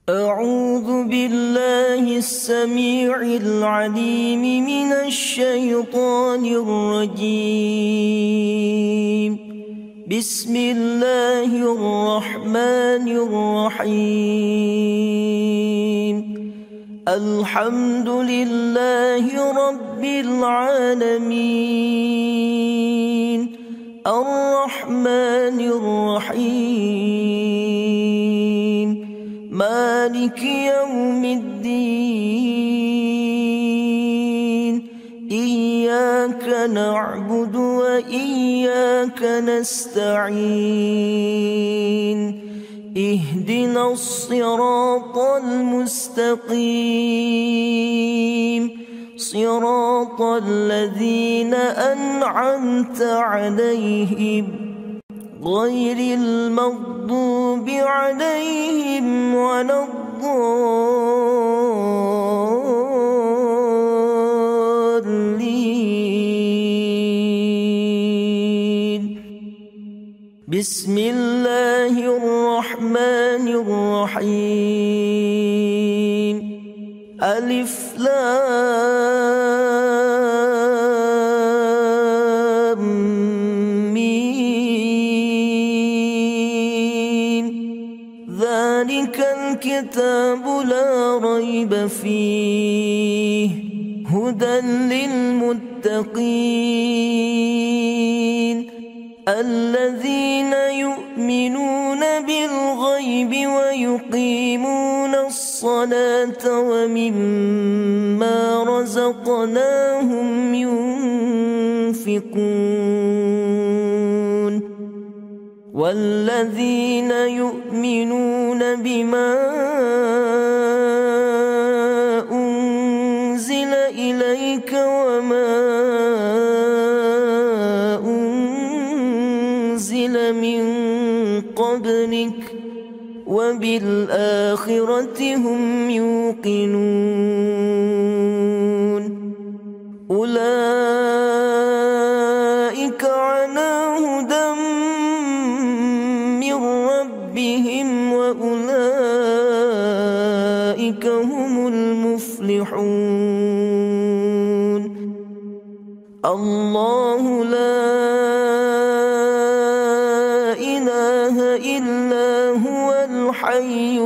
أعوذ بالله السميع العليم من الشيطان الرجيم. بسم الله الرحمن الرحيم. الحمد لله رب العالمين الرحمن الرحيم مالك يوم الدين. إياك نعبد وإياك نستعين. اهدنا الصراط المستقيم صراط الذين أنعمت عليهم غير المغضوب عليهم ولا الضالين. بسم الله الرحمن الرحيم. ألف لام ميم. ذلك الكتاب لا ريب فيه هدى للمتقين الذين يؤمنون بالغيب ويقيمون الصلاة ومما رزقناهم ينفقون والذين يؤمنون بما أنزل إليك وما أنزل من قبلك وبالآخرة هم يوقنون. أولئك على هدى من ربهم وأولئك هم المفلحون. الله لا إله إلا هو الحي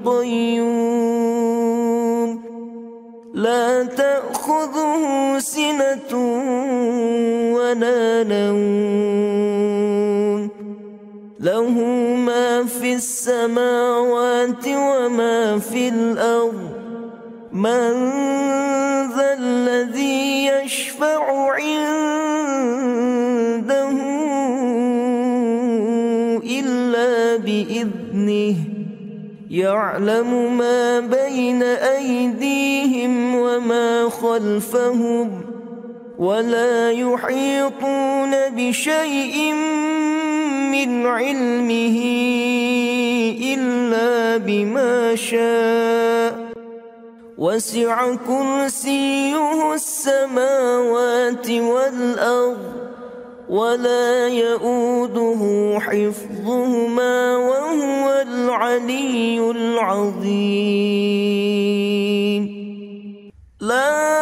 القيوم لا تأخذه سنة ولا نوم له ما في السماوات وما في الأرض. من ذا الذي يشفع عنده إلا بإذنه يعلم ما بين أيديهم وما خلفهم ولا يحيطون بشيء من علمه إلا بما شاء وسع كرسيه السماوات والأرض ولا يؤوده حفظهما وهو العلي العظيم. لا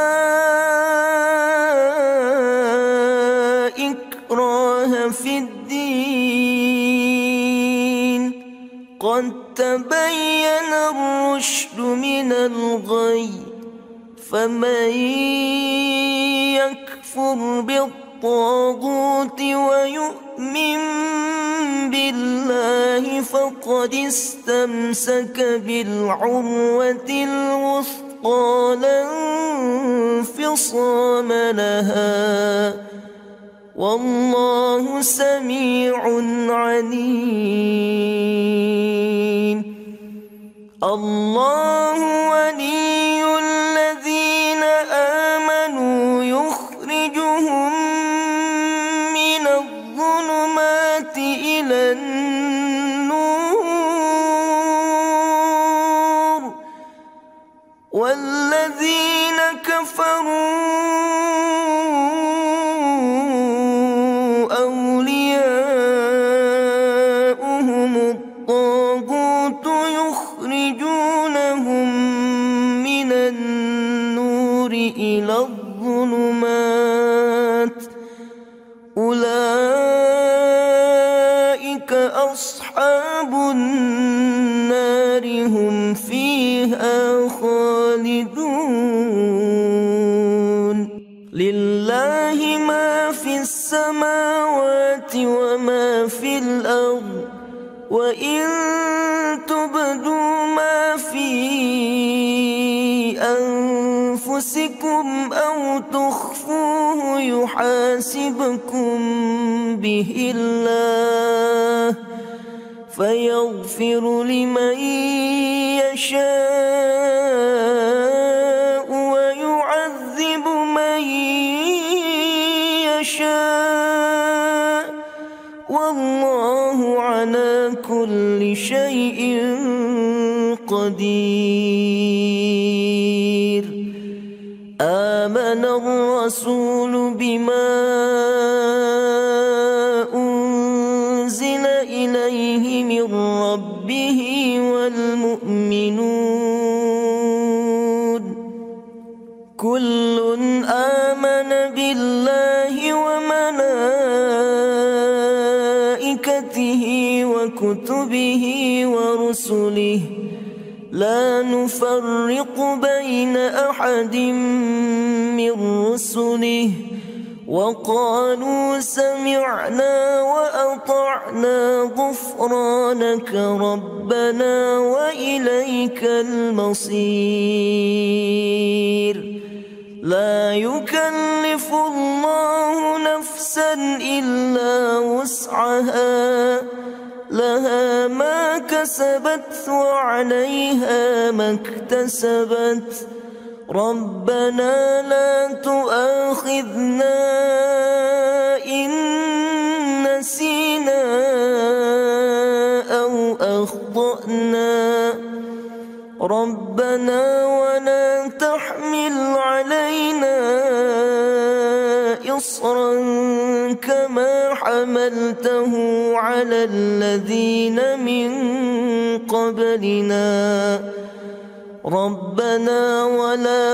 إكراه في الدين قد تبين الرشد من الغي. فمن يكفر بالطاغوت ويؤمن بالله فقد استمسك بالعروة الوثقى لا انفصام لها والله سميع عليم. الله ولي الذين آمنوا يخرجهم من الظلمات إلى النور والذين كفروا أولياؤهم الطاغوت يخرجون أصحاب النار هم فيها خالدون لله ما في السماوات وما في الأرض وإن تبدوا ما في أنفسكم أو تخفوه يحاسبكم به الله فيغفر لمن يشاء ويعذب من يشاء والله على كل شيء قدير آمن الرسول بما أنزل إليه من ربه والمؤمنون كل آمن بالله وملائكته وكتبه ورسله لا نفرق بين أحد من رسله وقالوا سمعنا وأطعنا غفرانك ربنا وإليك المصير لا يكلف الله نفسا إلا وسعها لها ما كسبت وعليها ما اكتسبت ربنا لا تؤاخذنا إن نسينا أو أخطأنا ربنا ولا تحمل علينا إصرا كما حملته على الذين من قبلنا ربنا ولا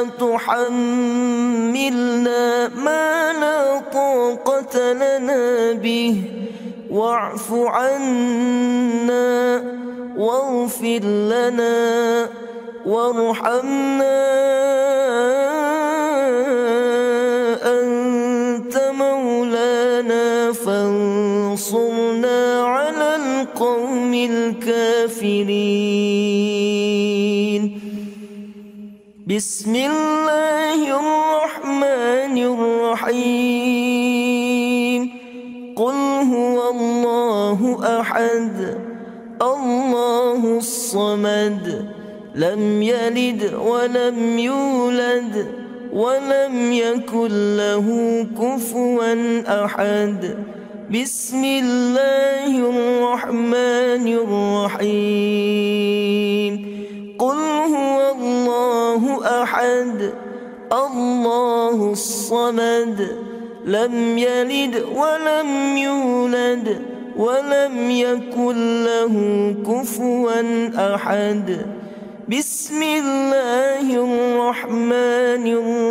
تحملنا ما لا طاقة لنا به واعف عنا واغفر لنا وارحمنا أنت مولانا فانصرنا على القوم الكافرين بسم الله الرحمن الرحيم قل هو الله أحد الله الصمد لم يلد ولم يولد ولم يكن له كفوا أحد بسم الله الرحمن الرحيم قل هو الله أحد الله الصمد لم يلد ولم يولد ولم يكن له كفوا أحد بسم الله الرحمن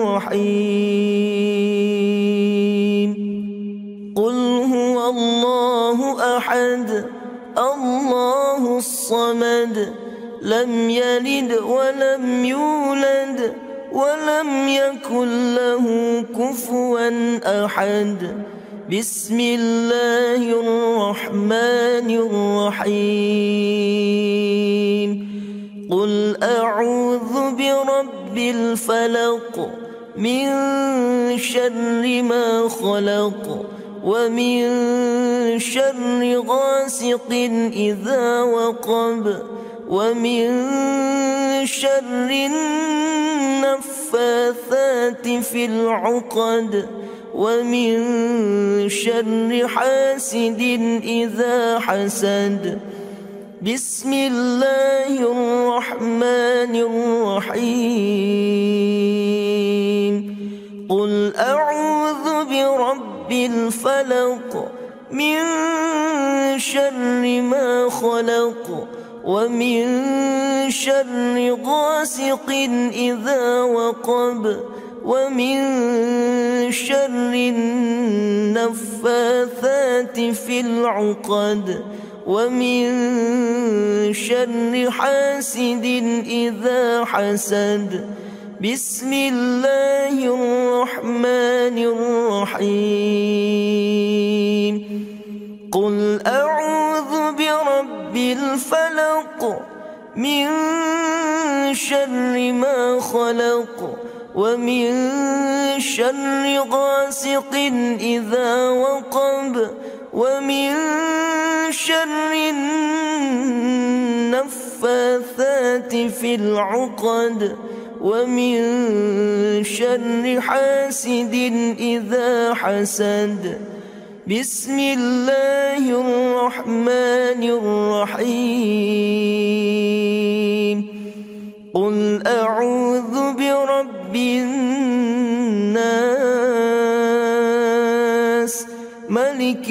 الرحيم قل هو الله أحد الله الصمد لم يلد ولم يولد ولم يكن له كفوا أحد بسم الله الرحمن الرحيم قل أعوذ برب الفلق من شر ما خلق ومن شر غاسق إذا وقب ومن شر النفاثات في العقد ومن شر حاسد إذا حسد بسم الله الرحمن الرحيم قل أعوذ برب الفلق من شر ما خلق ومن شر غاسق إذا وقب ومن شر النفاثات في العقد ومن شر حاسد إذا حسد. بسم الله الرحمن الرحيم. قل أعوذ برب الفلق من شر ما خلق ومن شر غاسق إذا وقب ومن شر النفاثات في العقد ومن شر حاسد إذا حسد. بسم الله الرحمن الرحيم. قل أعوذ برب الناس ملك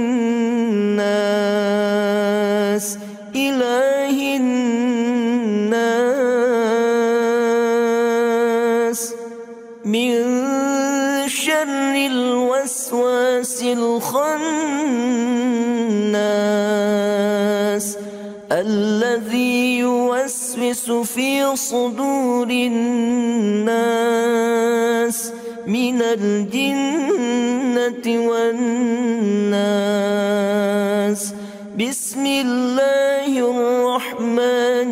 الناس إله الناس من شر الوسواس الخناس الذي يوسوس في صدور الناس من الجنة والناس. بسم الله الرحمن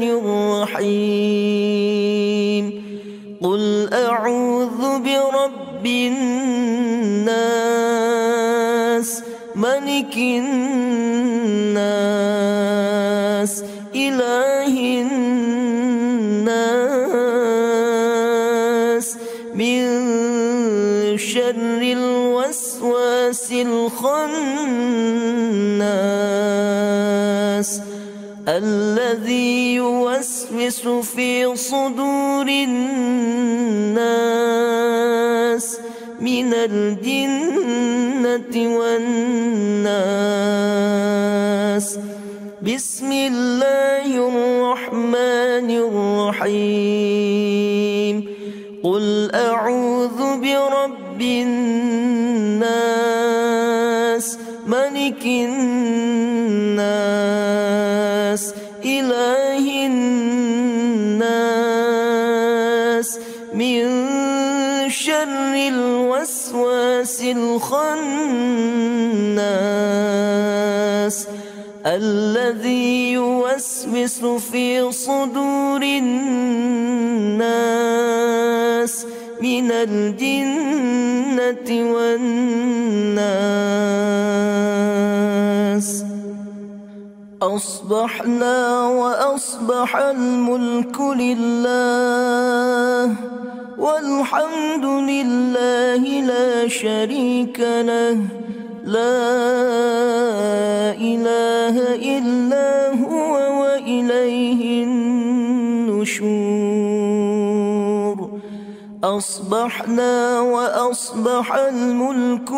الرحيم. قل أعوذ برب الناس ملك الناس إله الناس من شر الوسواس الخناس الذي يوسوس في صدور الناس من الجنة والناس. بسم الله الرحمن الرحيم. قل أعوذ برب الناس ملك الناس إله الناس من شر الوسواس الخناس الذي يوسوس في صدور الناس من الجنة والناس. أصبحنا وأصبح الملك لله والحمد لله لا شريك له لا إله إلا هو وإليه النشور. أصبحنا وأصبح الملك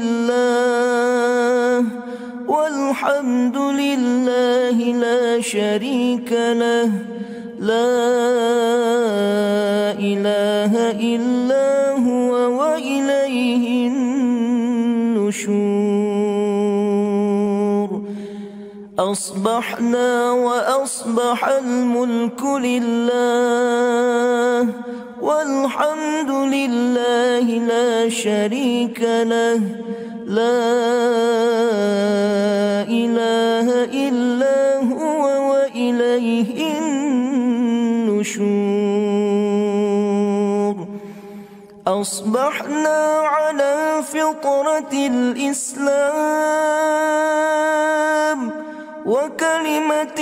لله والحمد لله لا شريك له لا إله إلا هو وإليه النشور. أصبحنا وأصبح الملك لله والحمد لله لا شريك له لا إله إلا هو وإليه النشور. أصبحنا على فطرة الإسلام وكلمة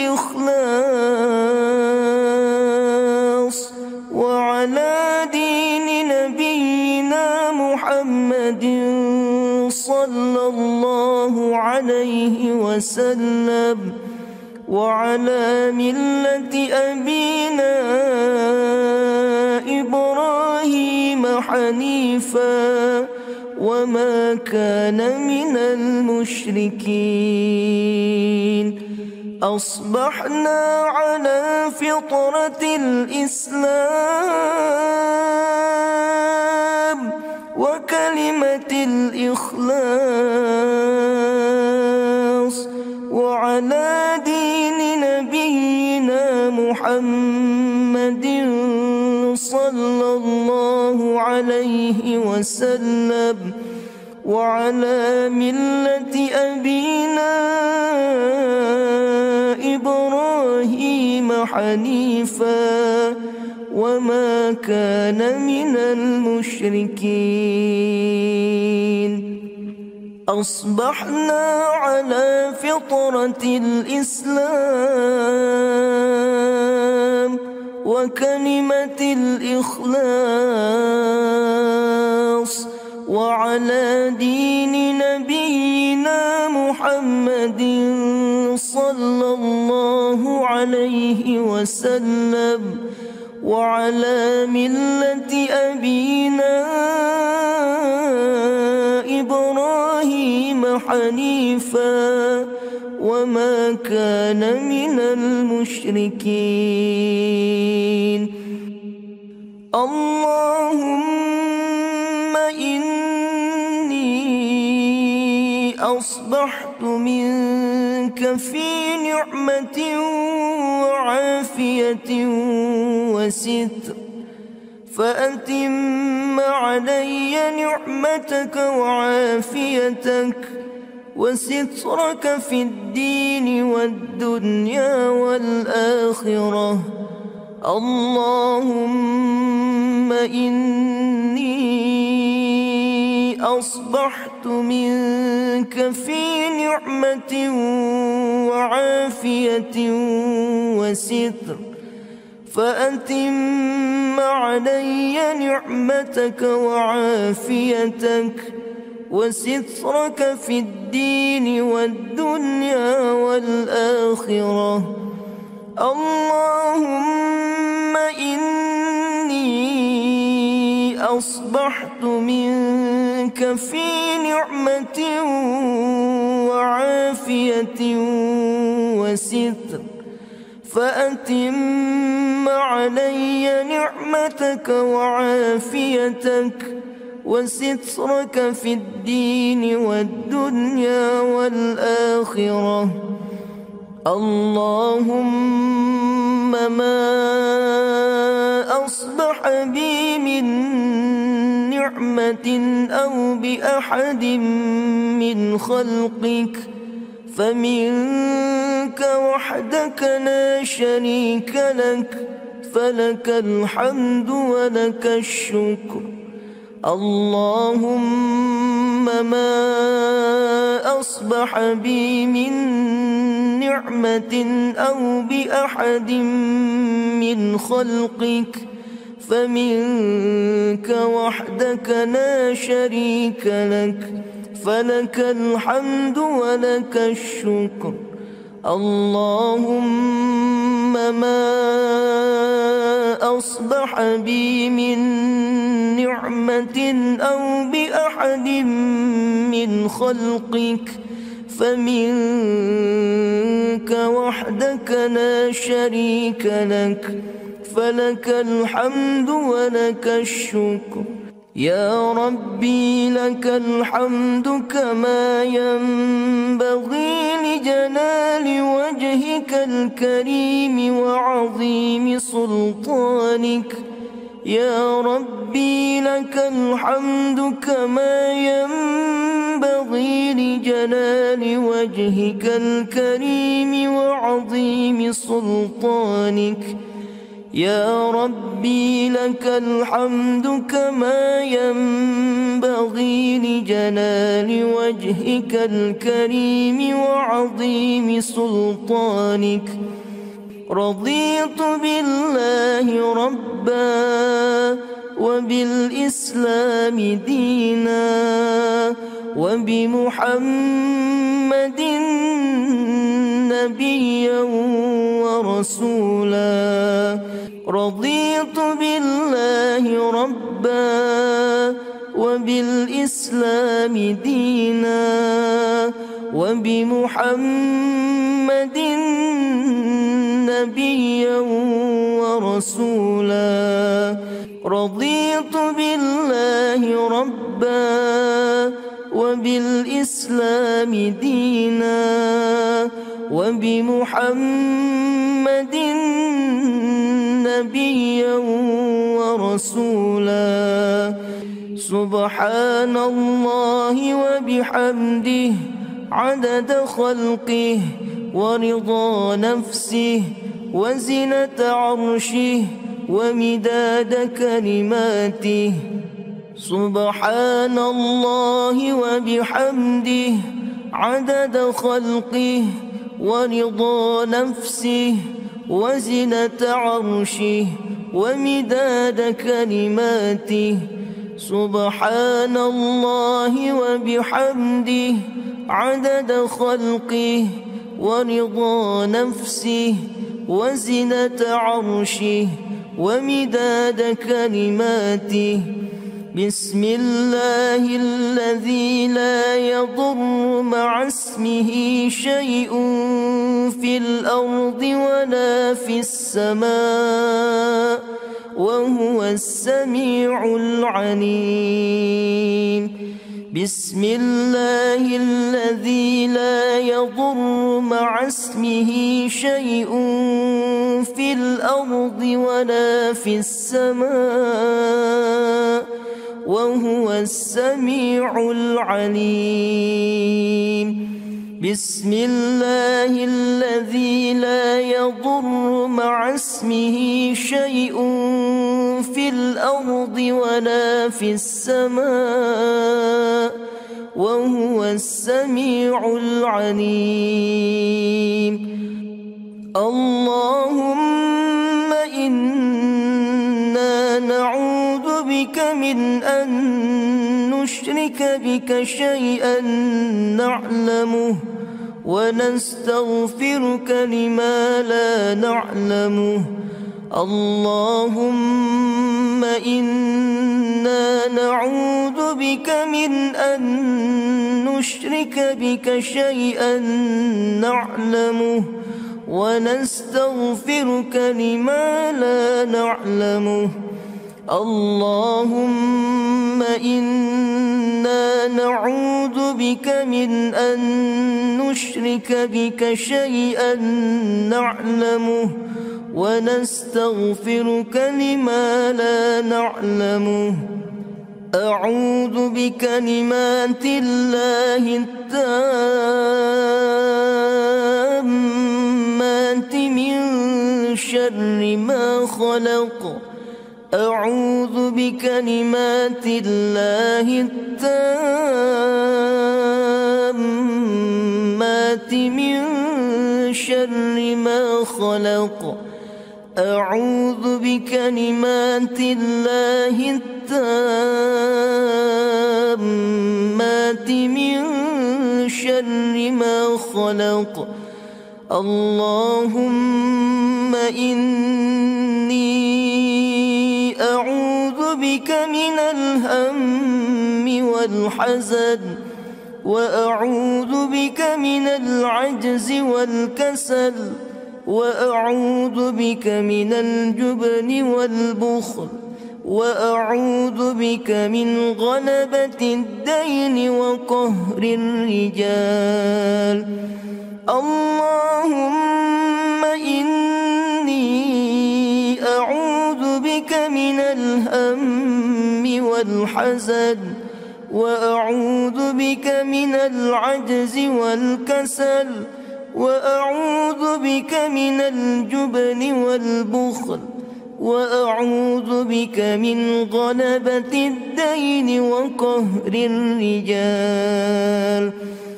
الإخلاص وعلى دين نبينا محمد صلى الله عليه وسلم وعلى ملة أبينا إبراهيم حنيفا وما كان من المشركين. أصبحنا على فطرة الإسلام وكلمة الإخلاص وعلى وعلى دين نبينا محمد صلى الله عليه وسلم وعلى ملة أبينا إبراهيم حنيفا وما كان من المشركين أصبحنا على فطرة الإسلام وكلمة الإخلاص وعلى دين نبينا محمد صلى الله عليه وسلم وعلى ملة أبينا إبراهيم حنيفا وما كان من المشركين اللهم إني أصبحت منك في نعمة وعافية وستر فأتم علي نعمتك وعافيتك وسترك في الدين والدنيا والآخرة اللهم إني أصبحت منك في نعمة وعافية وستر فأتم علي نعمتك وعافيتك وسترك في الدين والدنيا والآخرة اللهم إني أصبحت منك في نعمة وعافية وستر فأتم علي نعمتك وعافيتك وسترك في الدين والدنيا والآخرة اللهم ما أصبح بي من نعمة أو بأحد من خلقك فمنك وحدك لا شريك لك فلك الحمد ولك الشكر اللهم ما أصبح بي من نعمة أو بأحد من خلقك فمنك وحدك لا شريك لك فلك الحمد ولك الشكر اللهم ما أصبح بي من نعمة أو بأحد من خلقك فمنك وحدك لا شريك لك فلك الحمد ولك الشكر يا ربي لك الحمد كما ينبغي لجلال وجهك الكريم وعظيم سلطانك يا ربي لك الحمد كما ينبغي لجلال وجهك الكريم وعظيم سلطانك يا ربي لك الحمد كما ينبغي لجلال وجهك الكريم وعظيم سلطانك رضيت بالله ربا وبالإسلام دينا وبمحمد نبيا ورسولا رضيت بالله ربا وبالإسلام دينا وبمحمد نبيا ورسولا رضيت بالله ربا وبالإسلام دينا وبمحمد نبيا ورسولا. سبحان الله وبحمده عدد خلقه ورضا نفسه وزنة عرشه ومداد كلماته. سبحان الله وبحمده عدد خلقه ورضا نفسه وزنة عرشه ومداد كلماته. سبحان الله وبحمده عدد خلقه ورضا نفسه وزنة عرشه ومداد كلماته. بسم الله الذي لا يضر مع اسمه شيء في الأرض ولا في السماء وهو السميع العليم. بسم الله الذي لا يضر مع اسمه شيء في الأرض ولا في السماء وهو السميع العليم. بسم الله الذي لا يضر مع اسمه شيء في الأرض ولا في السماء وهو السميع العليم. اللهم إنا نعوذ بك من أن نشرك بك شيئا نعلمه ونستغفرك لما لا نعلمه. اللهم إنا نعوذ بك من أن نشرك بك شيئا نعلمه ونستغفرك لما لا نعلمه. اللهم إنا نعوذ بك من أن نشرك بك شيئا نعلمه ونستغفرك لما لا نعلمه. أعوذ بكلمات الله التامات من شر ما خلق. أعوذ بكلمات الله التامات من شر ما خلق. أعوذ بكلمات الله التامات من شر ما خلق. اللهم إني أعوذ بك من الهم والحزن وأعوذ بك من العجز والكسل وأعوذ بك من الجبن والبخل وأعوذ بك من غلبة الدين وقهر الرجال. اللهم إني أعوذ بك من الهم والحزن وأعوذ بك من العجز والكسل وأعوذ بك من الجبن والبخل وأعوذ بك من غلبة الدين وقهر الرجال.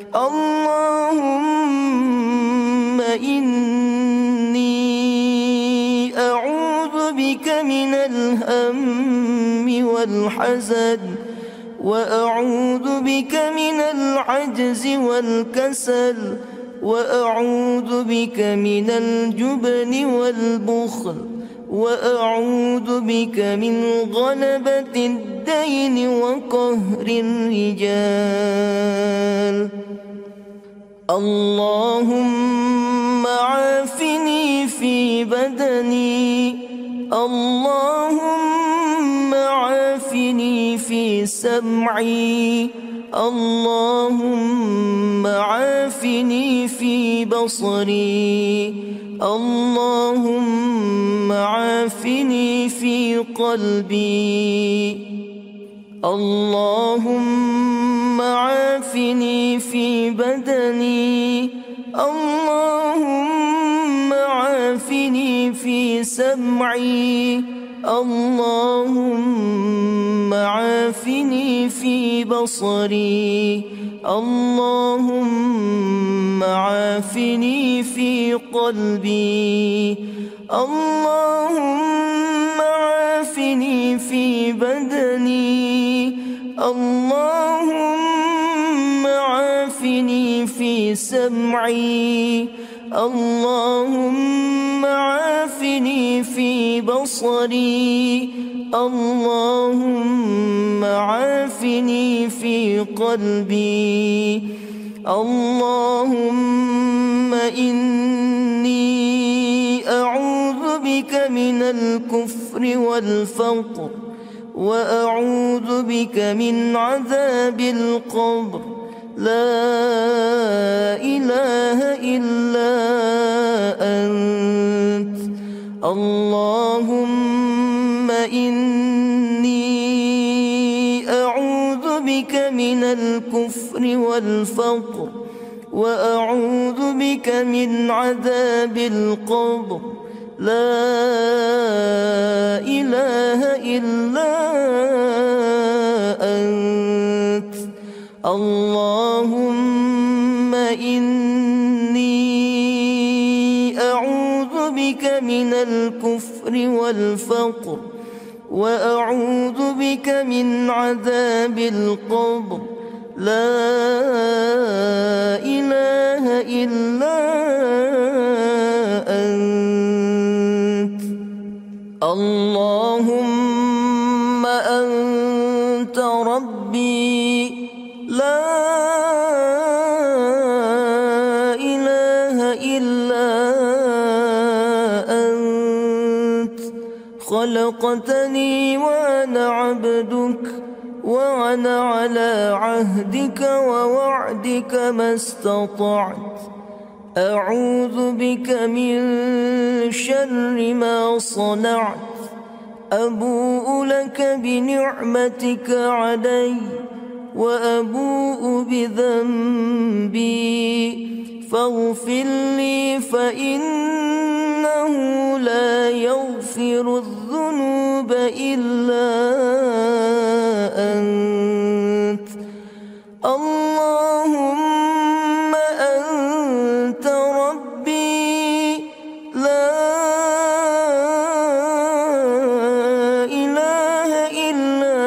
اللهم إني أعوذ بك من الهم والحزن وأعوذ بك من العجز والكسل وأعوذ بك من الجبن والبخل وأعوذ بك من غلبة الدين وقهر الرجال. اللهم عافني في بدني. اللهم عافني في سمعي. اللهم عافني في بصري اللهم عافني في قلبي اللهم عافني في بدني اللهم عافني في سمعي اللهم عافني في بصري اللهم عافني في قلبي اللهم عافني في بدني اللهم عافني في سمعي اللهم عافني في بصري اللهم عافني في قلبي اللهم إني أعوذ بك من الكفر والفقر وأعوذ بك من عذاب القبر لا إله إلا أنت اللهم إني أعوذ بك من الكفر والفقر وأعوذ بك من عذاب القبر لا إله إلا أنت اللهم إني أعوذ بك من الكفر والفقر وأعوذ بك من عذاب القبر لا إله إلا أنت اللهم أنت ربي لا إله إلا أنت خلقتني وأنا عبدك وأنا على عهدك ووعدك ما استطعت أعوذ بك من شر ما صنعت أبوء لك بنعمتك علي وأبوء بذنبي فاغفر لي فإنه لا يغفر الذنوب إلا أنت اللهم أنت ربي لا إله إلا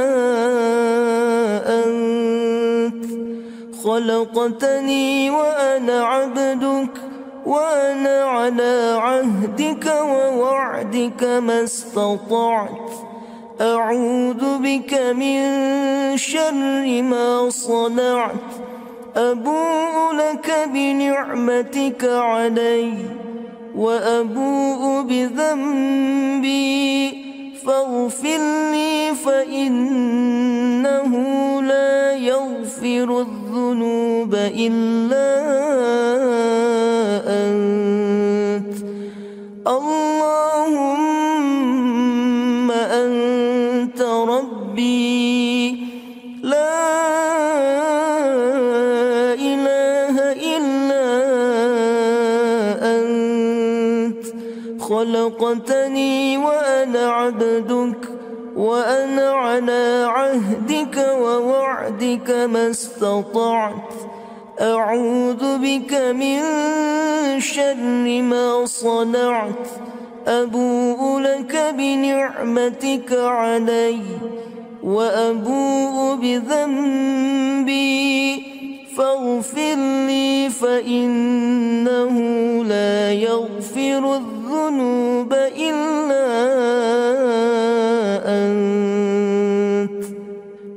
أنت خلقتني وأنا عبدك وأنا على عهدك ووعدك ما استطعت أعوذ بك من شر ما صنعت أبوء لك بنعمتك علي وأبوء بذنبي فاغفر لي فإنه لا يغفر الذنوب إلا أنت اللهم أنت ربي لا إله إلا أنت خلقتني وأنا عبدك وأنا على عهدك ووعدك ما استطعت أعوذ بك من شر ما صنعت أبوء لك بنعمتك علي وأبوء بذنبي فاغفر لي فإنه لا يغفر الذنوب إلا أنت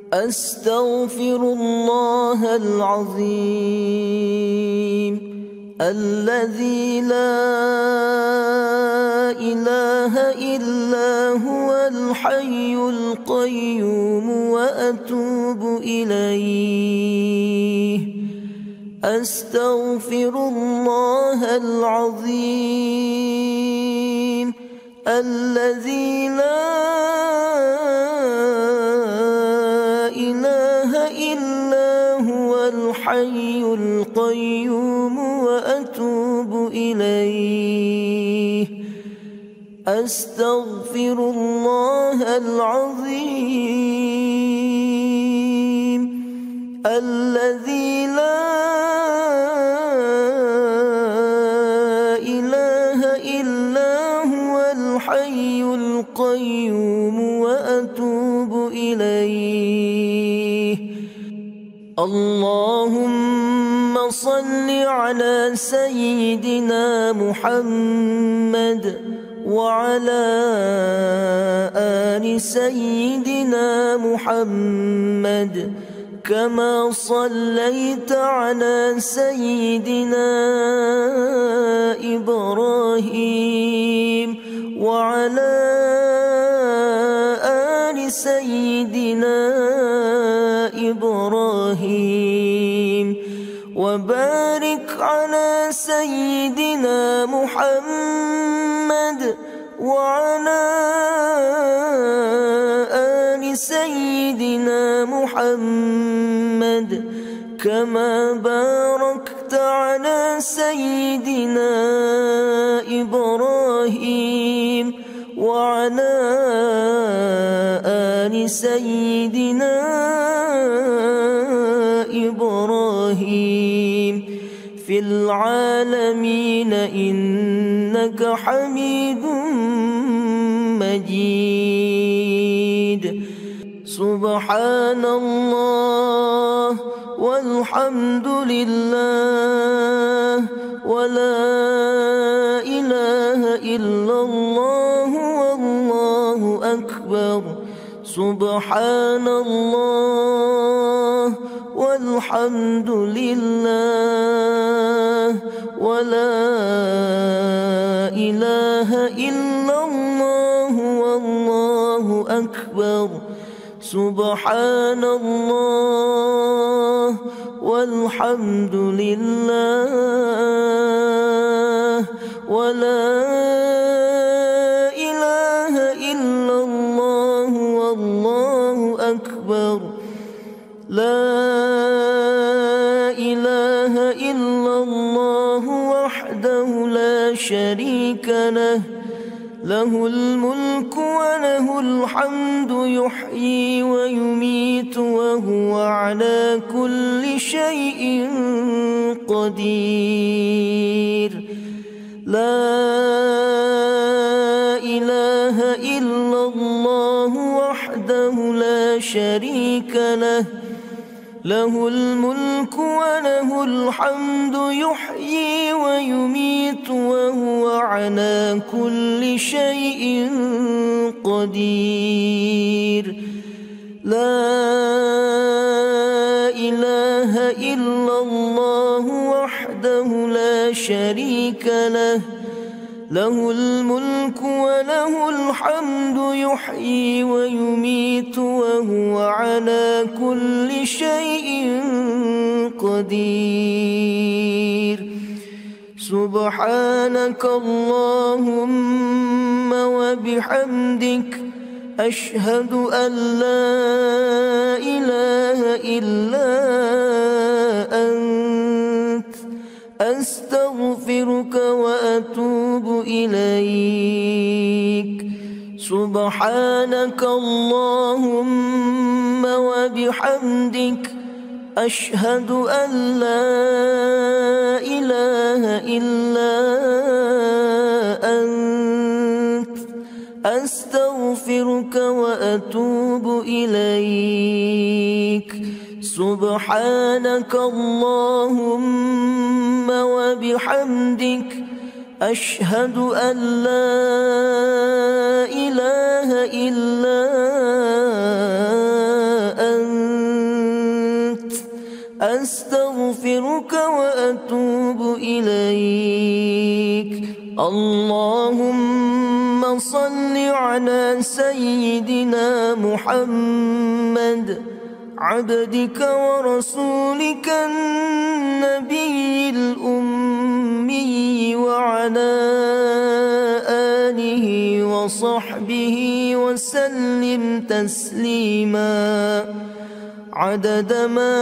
أستغفر الله العظيم الذي لا إله إلا هو الحي القيوم وأتوب إليه. أستغفر الله العظيم الذي لا إله إلا هو الحي القيوم وأتوب إليه. أستغفر الله العظيم الذي لا إله إلا هو الحي القيوم وأتوب إليه. اللهم صل على سيدنا محمد وعلى آل سيدنا محمد كما صليت على سيدنا إبراهيم وعلى آل سيدنا إبراهيم وبارك على سيدنا محمد وعلى آل سيدنا محمد كما باركت على سيدنا إبراهيم وعلى آل سيدنا إبراهيم في العالمين إنك حميد مجيد. سبحان الله والحمد لله ولا إله إلا الله والله أكبر. سبحان الله والحمد لله ولا إله إلا الله والله أكبر. سبحان الله والحمد لله ولا إله إلا الله والله أكبر. لا إله إلا الله وحده لا شريك له له الملك وله الحمد يحيي ويميت وهو على كل شيء قدير. لا إله إلا الله وحده لا شريك له له الملك وله الحمد يحيي ويميت وهو على كل شيء قدير. لا إله إلا الله وحده لا شريك له له الملك وله الحمد يحيي ويميت وهو على كل شيء قدير. سبحانك اللهم وبحمدك أشهد أن لا إله إلا أنت أستغفرك وأتوب إليك. سبحانك اللهم وبحمدك أشهد أن لا إله إلا أنت أستغفرك وأتوب إليك. سبحانك اللهم وبحمدك أشهد أن لا إله إلا أنت أستغفرك أستغفرك وأتوب إليك. اللهم صل على سيدنا محمد عبدك ورسولك النبي الأمي وعلى آله وصحبه وسلم تسليما عدد ما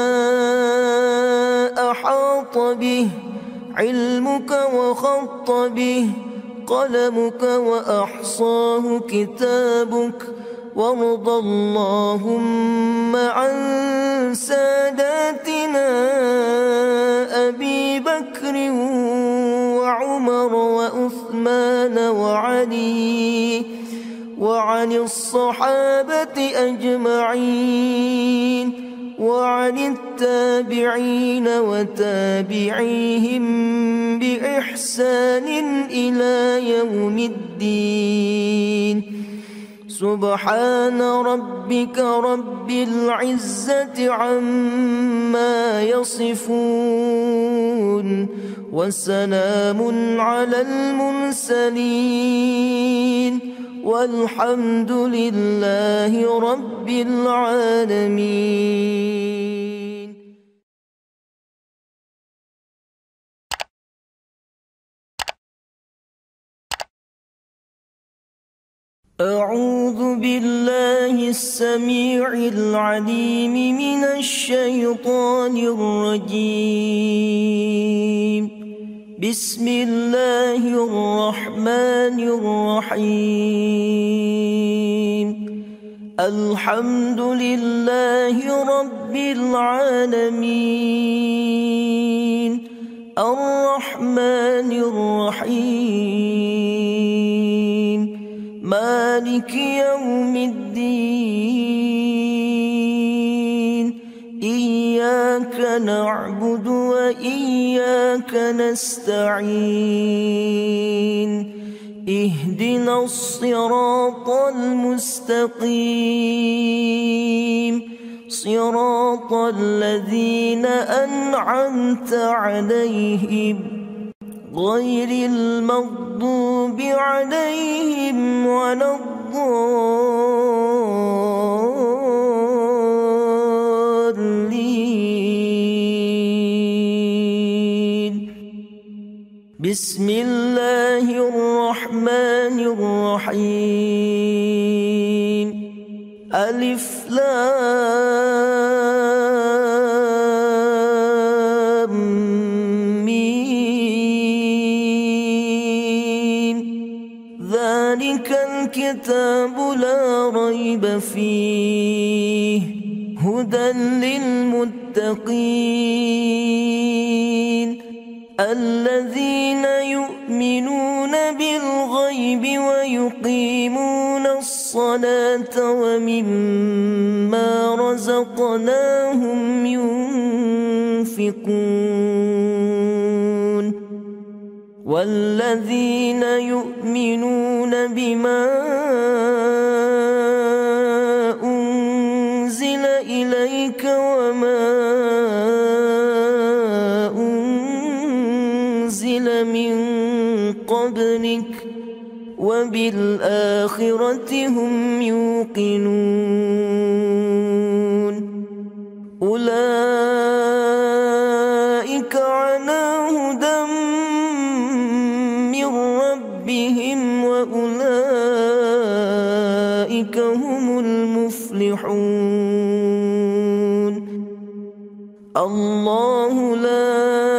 أحاط به علمك وخط به قلمك وأحصاه كتابك. وارض اللهم عن ساداتنا أبي بكر وعمر وعثمان وعلي وعن الصحابة أجمعين وعن التابعين وتابعيهم بإحسان إلى يوم الدين. سبحان ربك رب العزة عما يصفون وسلام على المرسلين والحمد لله رب العالمين. أعوذ بالله السميع العليم من الشيطان الرجيم. بسم الله الرحمن الرحيم. الحمد لله رب العالمين الرحمن الرحيم مالك يوم الدين. إياك نعبد وإياك نستعين. اهدنا الصراط المستقيم صراط الذين أنعمت عليهم غير المغضوب عليهم ولا الضالين. بسم الله الرحمن الرحيم. ألف لام ميم. ذلك الكتاب لا ريب فيه هدى للمتقين الذين يؤمنون بالغيب ويقيمون الصلاة ومما رزقناهم ينفقون. والذين يؤمنون بما أنزل إليك وما أنزل من قبلك وبالآخرة هم يوقنون. أولئك على هدى من ربهم وأولئك هم المفلحون. الله لا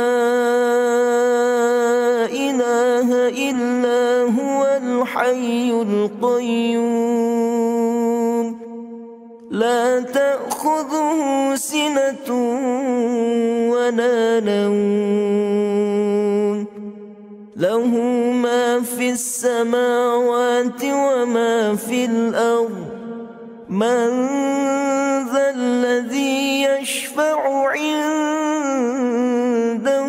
إله إلا هو الحي القيوم لا تأخذه سنة ولا نوم له ما في السماوات وما في الأرض. من ذا الذي يشفع عنده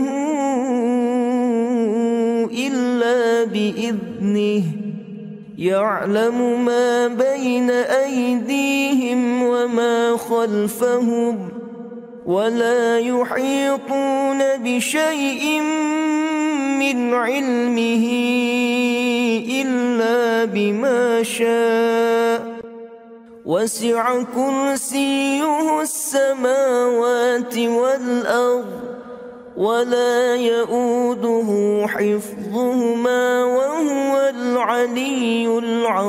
إلا بإذنه يعلم ما بين أيديهم وما خلفهم ولا يحيطون بشيء من علمه إلا بما شاء وسع كرسيه السماوات والأرض ولا يؤوده حفظهما وهو العلي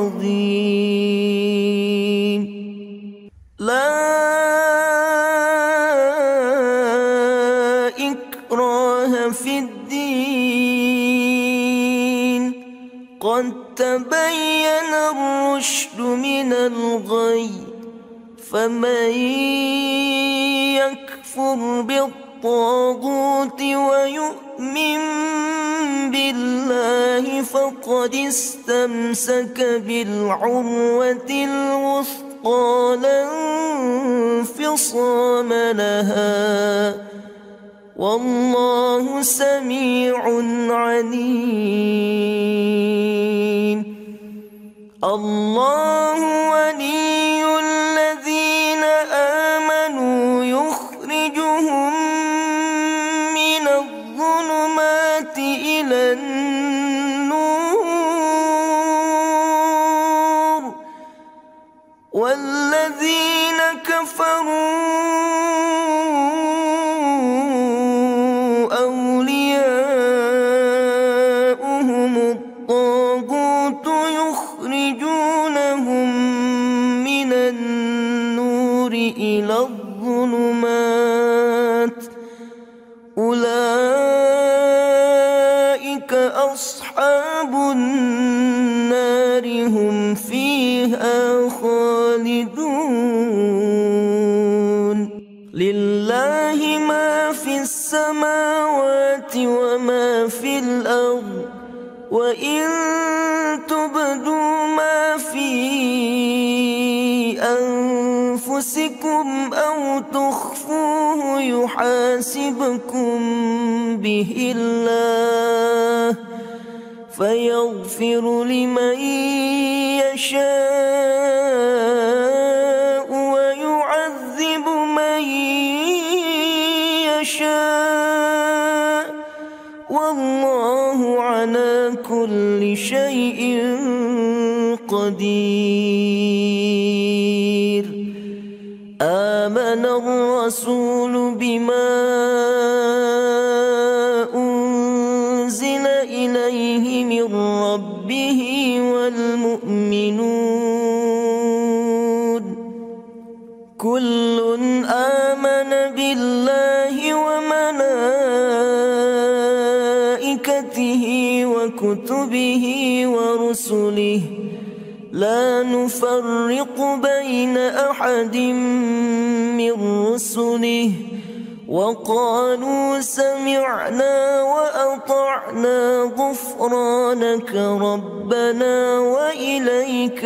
العظيم. لا إكراه في الدين قد تبين الرشد من الغي فمن يكفر بالطاغوت ويؤمن بالله فقد استمسك بالعروة الوثقى لا انفصام لها والله سميع عليم. الله ولي الذين آمنوا يخرجهم من الظلمات إلى النور والذين كفروا أولياؤهم الطاغوت يخرجونهم من النور إلى الظلمات أولئك أصحاب النار هم فيها خالدون. لله ما في السماوات وما في الأرض وإن تبدوا ما في أنفسكم أو تخفوه يحاسبكم به الله فيغفر لمن يشاء ويعذب من يشاء والله على كل شيء قدير. آمن الرسول بما أنزل إليه من ربه والمؤمنون كل آمن بالله وملائكته وكتبه ورسله لا نفرق بين أحد من رسله وقالوا سمعنا وأطعنا غفرانك ربنا وإليك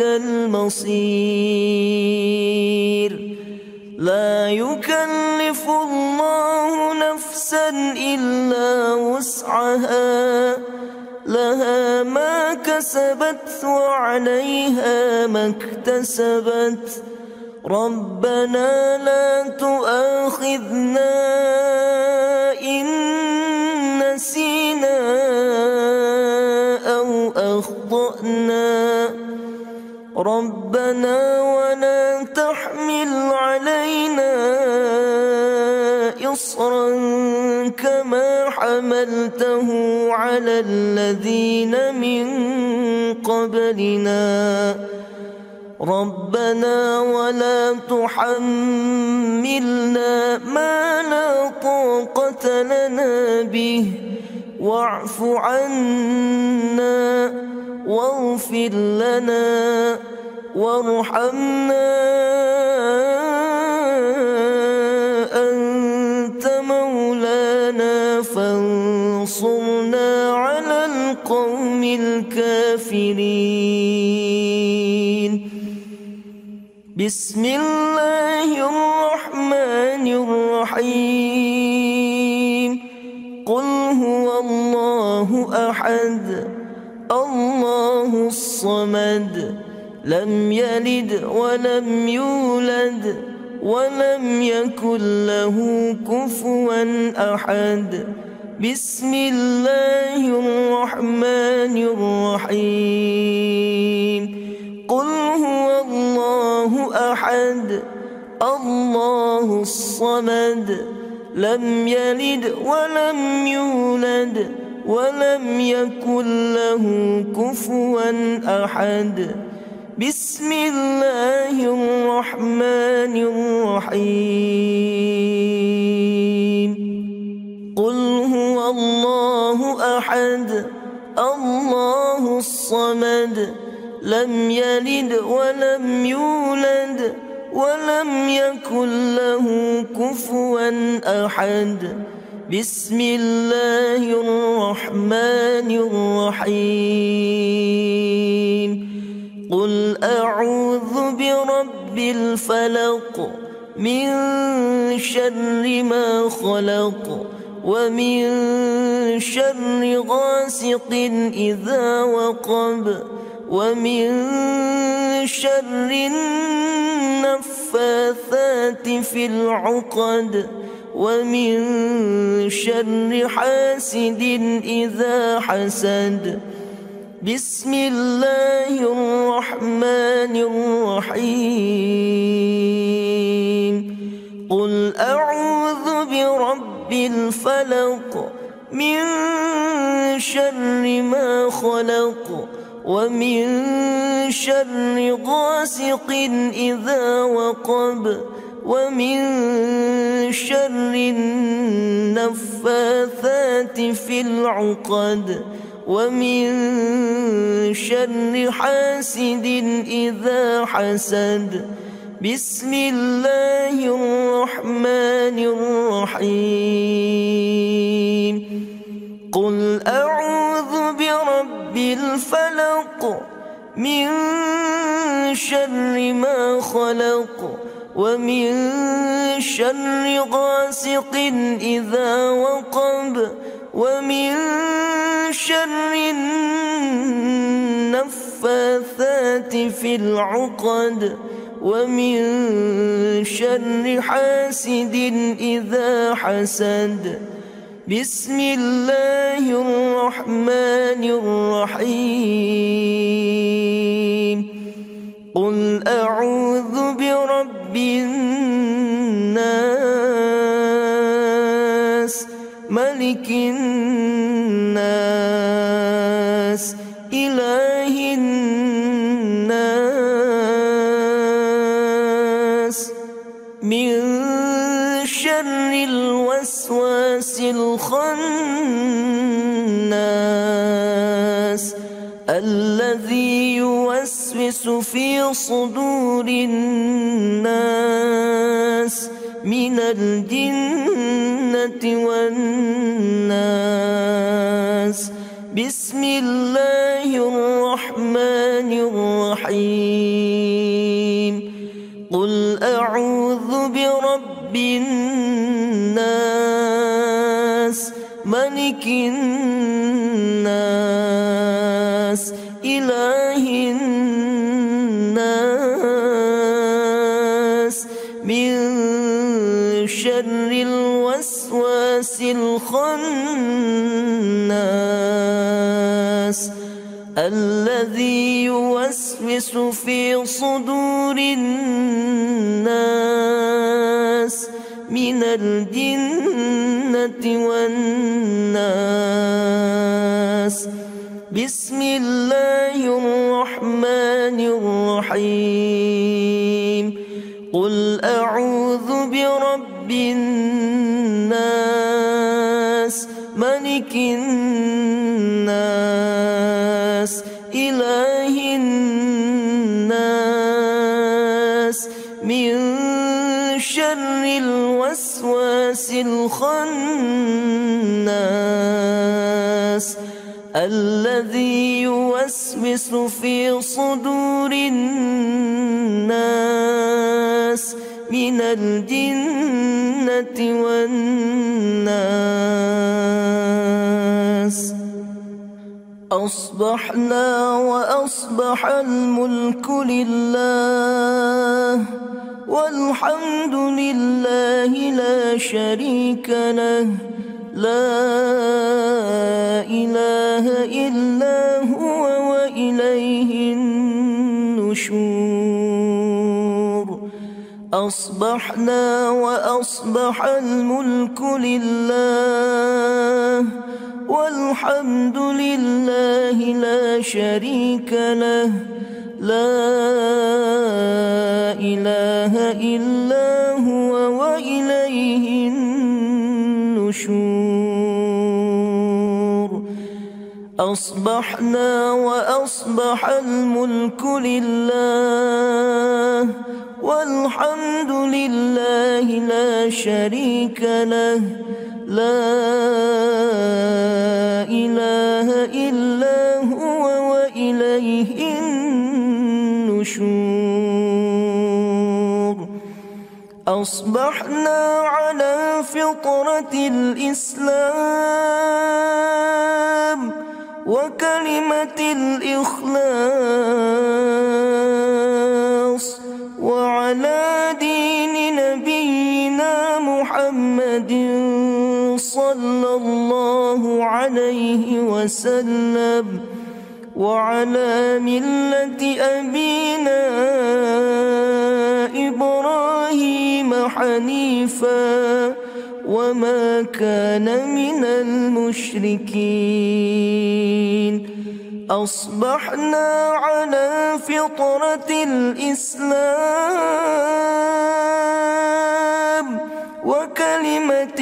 المصير. لا يكلف الله نفسا إلا وسعها لها ما كسبت وعليها ما اكتسبت ربنا لا تؤاخذنا إن نسينا أو أخطأنا ربنا ولا تحمل علينا إصرا كما حملته على الذين من قبلنا ربنا ولا تحملنا ما لا طاقة لنا به واعف عنا واغفر لنا وارحمنا أنت مولانا فانصرنا على القوم الكافرين. بسم الله الرحمن الرحيم. قل هو الله أحد الله الصمد لم يلد ولم يولد ولم يكن له كفوا أحد. بسم الله الرحمن الرحيم. قل هو الله أحد الله الصمد لم يلد ولم يولد ولم يكن له كفوا أحد. بسم الله الرحمن الرحيم. قل هو الله أحد الله الصمد لم يلد ولم يولد ولم يكن له كفوا أحد. بسم الله الرحمن الرحيم. قل أعوذ برب الفلق من شر ما خلق ومن شر غاسق إذا وقب ومن شر النفاثات في العقد ومن شر حاسد إذا حسد. بسم الله الرحمن الرحيم. قل أعوذ برب الفلق من شر ما خلق ومن شر غاسق إذا وقب ومن شر النفاثات في العقد ومن شر حاسد إذا حسد. بسم الله الرحمن الرحيم. قل أعوذ برب الفلق من شر ما خلق ومن شر غاسق إذا وقب ومن شر النفاثات في العقد ومن شر حاسد إذا حسد. بسم الله الرحمن الرحيم. قل أعوذ برب الناس ملك الناس إله الناس من شر الوسواس الخناس الذي يوسوس في صدور الناس من الجنة والناس. بسم الله الرحمن الرحيم. قل أعوذ برب الناس ملك الناس إله الناس من شر الوسواس الخناس الذي يوسوس في صدور الناس من الجنة والناس. بسم الله الرحمن الرحيم. قل أعوذ برب الناس ملك الناس إله الناس من شر الوسواس الخناس الذي يوسوس في صدور الناس من الجنة والناس. أصبحنا وأصبح الملك لله والحمد لله لا شريك له لا إله إلا هو وإليه النشور أصبحنا وأصبح الملك لله والحمد لله لا شريك له لا إله إلا هو وإليه النشور أصبحنا وأصبح الملك لله والحمد لله لا شريك له لا إله إلا هو وإليه النشور أصبحنا على فطرة الإسلام وكلمة الإخلاص وعلى دين نبينا محمد صلى الله عليه وسلم وعلى ملة أبينا إبراهيم حنيفا وما كان من المشركين أصبحنا على فطرة الإسلام وكلمة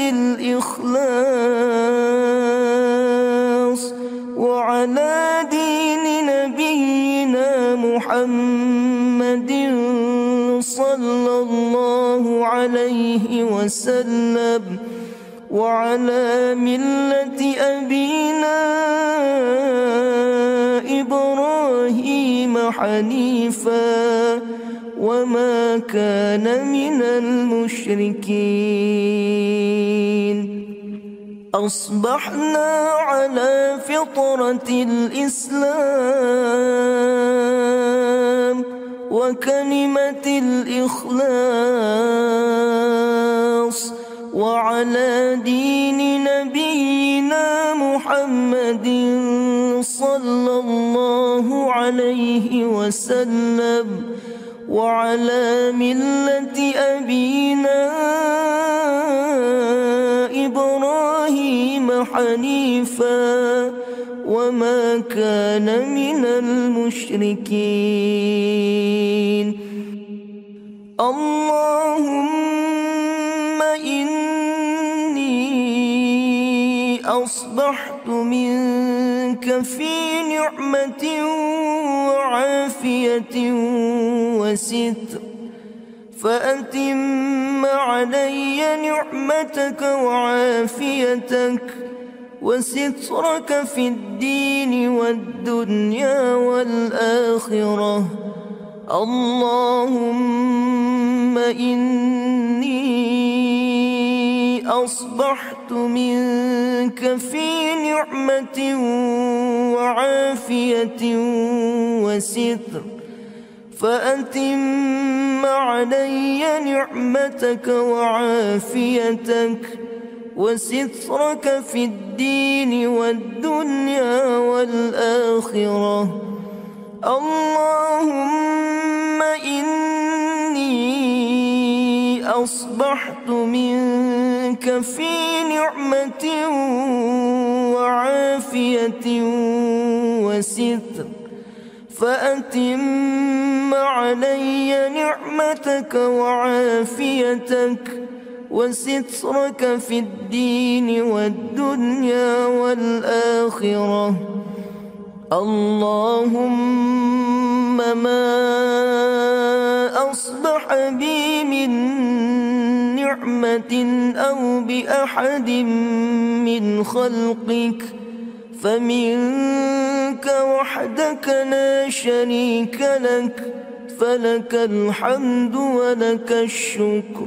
الإخلاص وعلى دين نبينا محمد صلى الله عليه وسلم وعلى ملة أبينا إبراهيم حنيفا وما كان من المشركين أصبحنا على فطرة الإسلام وكلمة الإخلاص وعلى دين نبينا محمد صلى الله عليه وسلم وعلى ملة أبينا إبراهيم حنيفا وما كان من المشركين اللهم إني أصبحت منك في نعمة وعافية وستر فأتم علي نعمتك وعافيتك وسترك في الدين والدنيا والآخرة اللهم إني أصبحت منك في نعمة وعافية وستر فأتم علي نعمتك وعافيتك وسترك في الدين والدنيا والآخرة اللهم إني أصبحت منك في نعمة وعافية وستر فأتم علي نعمتك وعافيتك وسترك في الدين والدنيا والآخرة اللهم ما أصبح بي من نعمة أو بأحد من خلقك فمنك وحدك لا شريك لك فلك الحمد ولك الشكر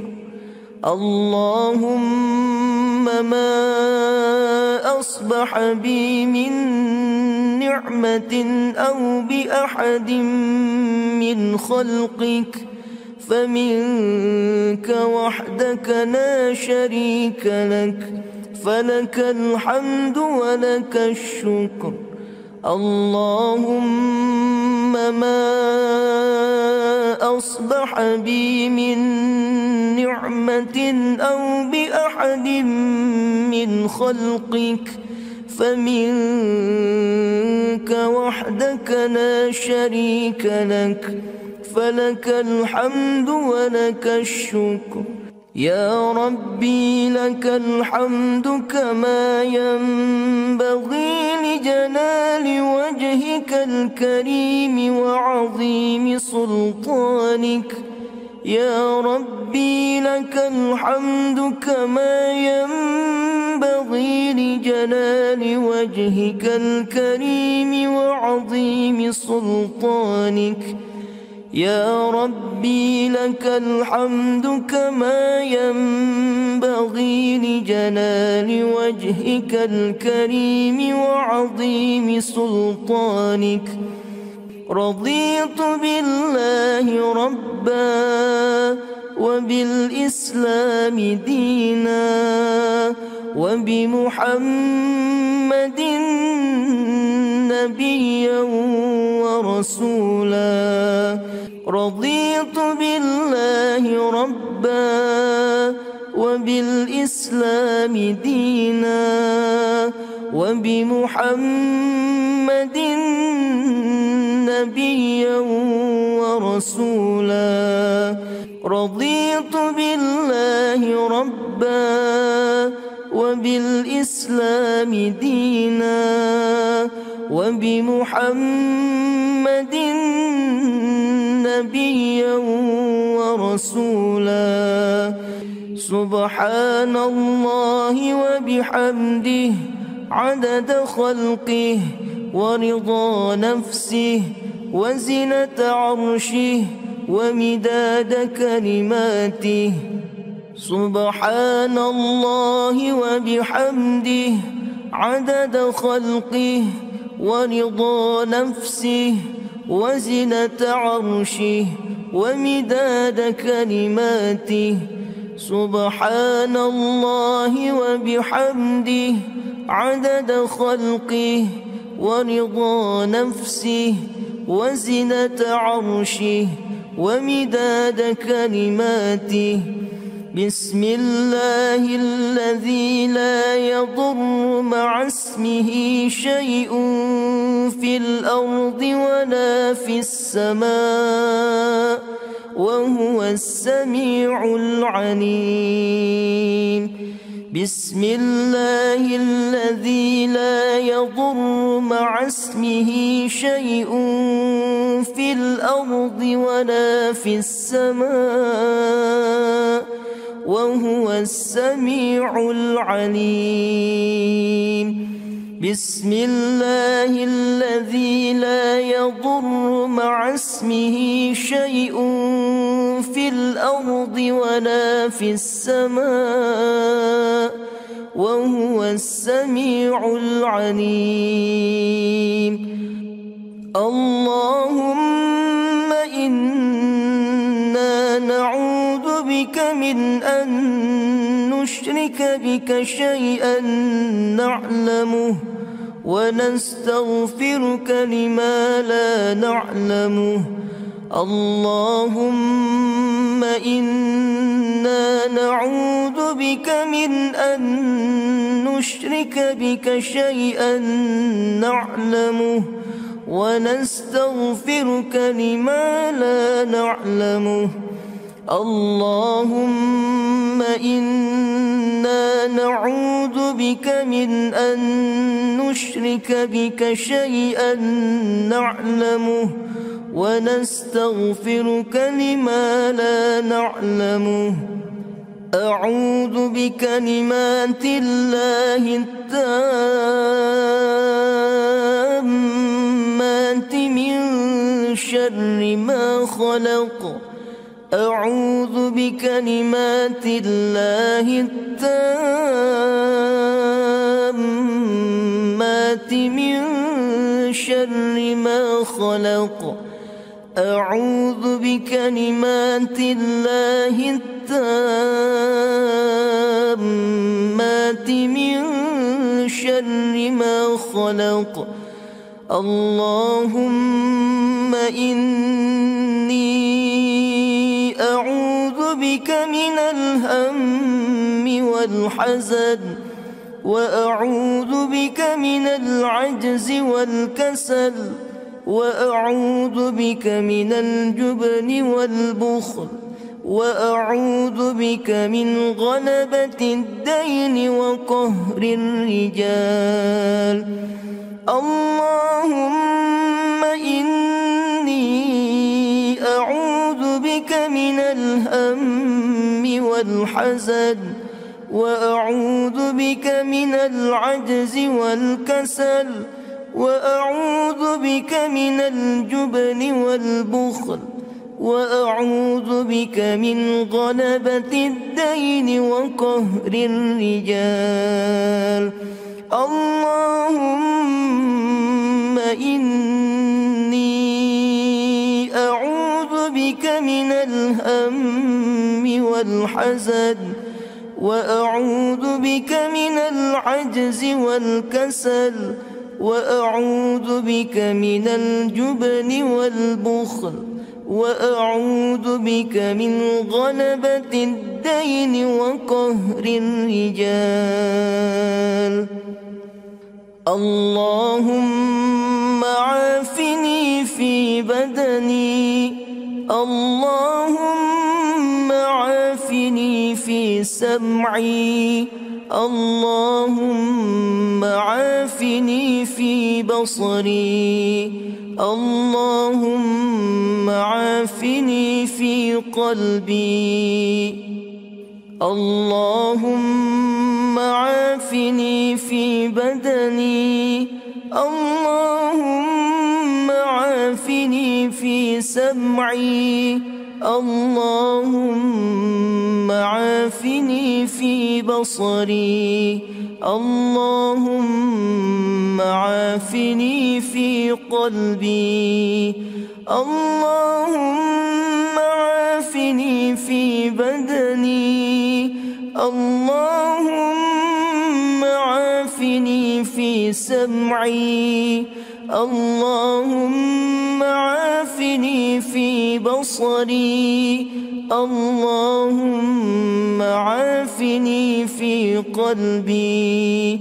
اللهم ما أصبح بي من نعمة أو بأحد من خلقك فمنك وحدك لا شريك لك، فلك الحمد ولك الشكر. اللهم ما أصبح بي من نعمة أو بأحد من خلقك فمنك وحدك لا شريك لك، فلك الحمد ولك الشكر. يا ربي لك الحمد كما ينبغي لجلال وجهك الكريم وعظيم سلطانك. يا ربي لك الحمد كما ينبغي لجلال وجهك الكريم وعظيم سلطانك. يا ربي لك الحمد كما ينبغي لجلال وجهك الكريم وعظيم سلطانك. رضيت بالله ربا وبالإسلام دينا وبمحمد نبيا ورسولا. رضيت بالله ربا وبالإسلام دينا وبمحمد نبيا ورسولا. رضيت بالله ربا وبالإسلام دينا وبمحمد نبيا ورسولا. سبحان الله وبحمده عدد خلقه ورضا نفسه وزنة عرشه ومداد كلماته. سبحان الله وبحمده عدد خلقه ورضا نفسه وزنة عرشه ومداد كلماته. سبحان الله وبحمده عدد خلقه ورضا نفسه وزنة عرشه ومداد كلماته. بسم الله الذي لا يضر مع اسمه شيء في الأرض ولا في السماء وهو السميع العليم. بسم الله الذي لا يضر مع اسمه شيء في الأرض ولا في السماء وهو السميع العليم. بسم الله الذي لا يضر مع اسمه شيء في الأرض ولا في السماء وهو السميع العليم. اللهم إنا نعوذ بك من أن نشرك بك شيئا نعلمه ونستغفرك لما لا نعلمه. اللهم إنا نعوذ بك من أن نشرك بك شيئا نعلمه ونستغفرك لما لا نعلمه. اللهم إنا نعوذ بك من أن نشرك بك شيئا نعلمه ونستغفرك لما لا نعلمه. أعوذ بكلمات الله التامات من شر ما خلق. أعوذ بكلمات الله التامات من شر ما خلق. أعوذ بكلمات الله التامات من شر ما خلق. اللهم إني أعوذ بك من الهم والحزن، وأعوذ بك من العجز والكسل، وأعوذ بك من الجبن والبخل، وأعوذ بك من غلبة الدين وقهر الرجال. اللهم إني أعوذ بك من الهم والحزن، وأعوذ بك من العجز والكسل، وأعوذ بك من الجبن والبخل، وأعوذ بك من غلبة الدين وقهر الرجال. اللهم إني أعوذ بك من الهم والحزن، وأعوذ بك من العجز والكسل، وأعوذ بك من الجبن والبخل، وأعوذ بك من غلبة الدين وقهر الرجال. اللهم عافني في بدني، اللهم عافني في سمعي، اللهم عافني في بصري، اللهم عافني في قلبي، اللهم عافني في بدني، اللهم عافني في سمعي، اللهم عافني في بصري، اللهم عافني في قلبي، اللهم عافني في بدني، اللهم عافني في سمعي، اللهم عافني في بصري، اللهم عافني في قلبي.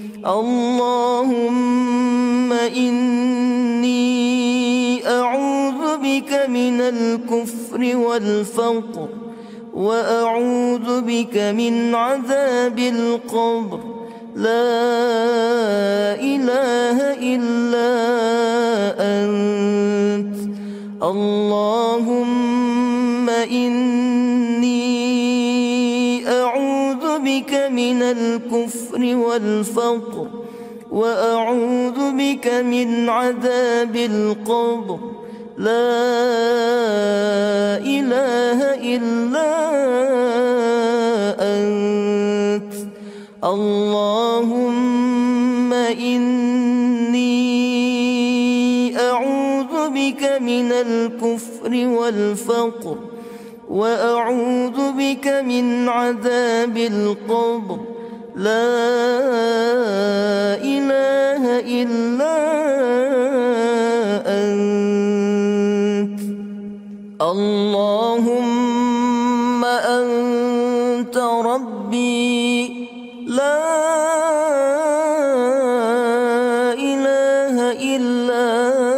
اللهم إني أعوذ بك من الكفر والفقر، وأعوذ بك من عذاب القبر. لا إله إلا أنت. اللهم إني أعوذ بك من الكفر والفقر، وأعوذ بك من عذاب القبر. لا إله إلا أنت. اللهم إني أعوذ بك من الكفر والفقر، وأعوذ بك من عذاب القبر. لا إله إلا أنت. اللهم أنت ربي، لا إله إلا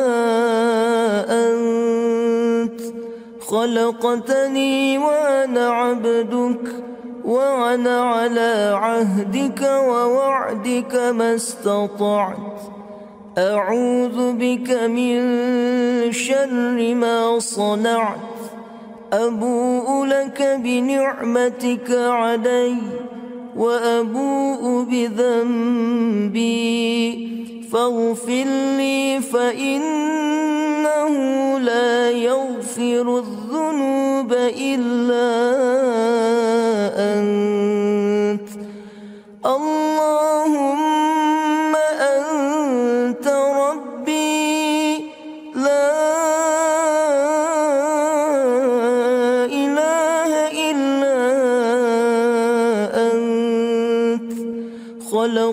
أنت. خلقتني وأنا عبدك، وأنا على عهدك ووعدك ما استطعت. أعوذ بك من شر ما صنعت. أبوء لك بنعمتك علي، وأبوء بذنبي، فاغفر لي فإنه لا يغفر الذنوب إلا أنت. اللهم أنت ربي، لا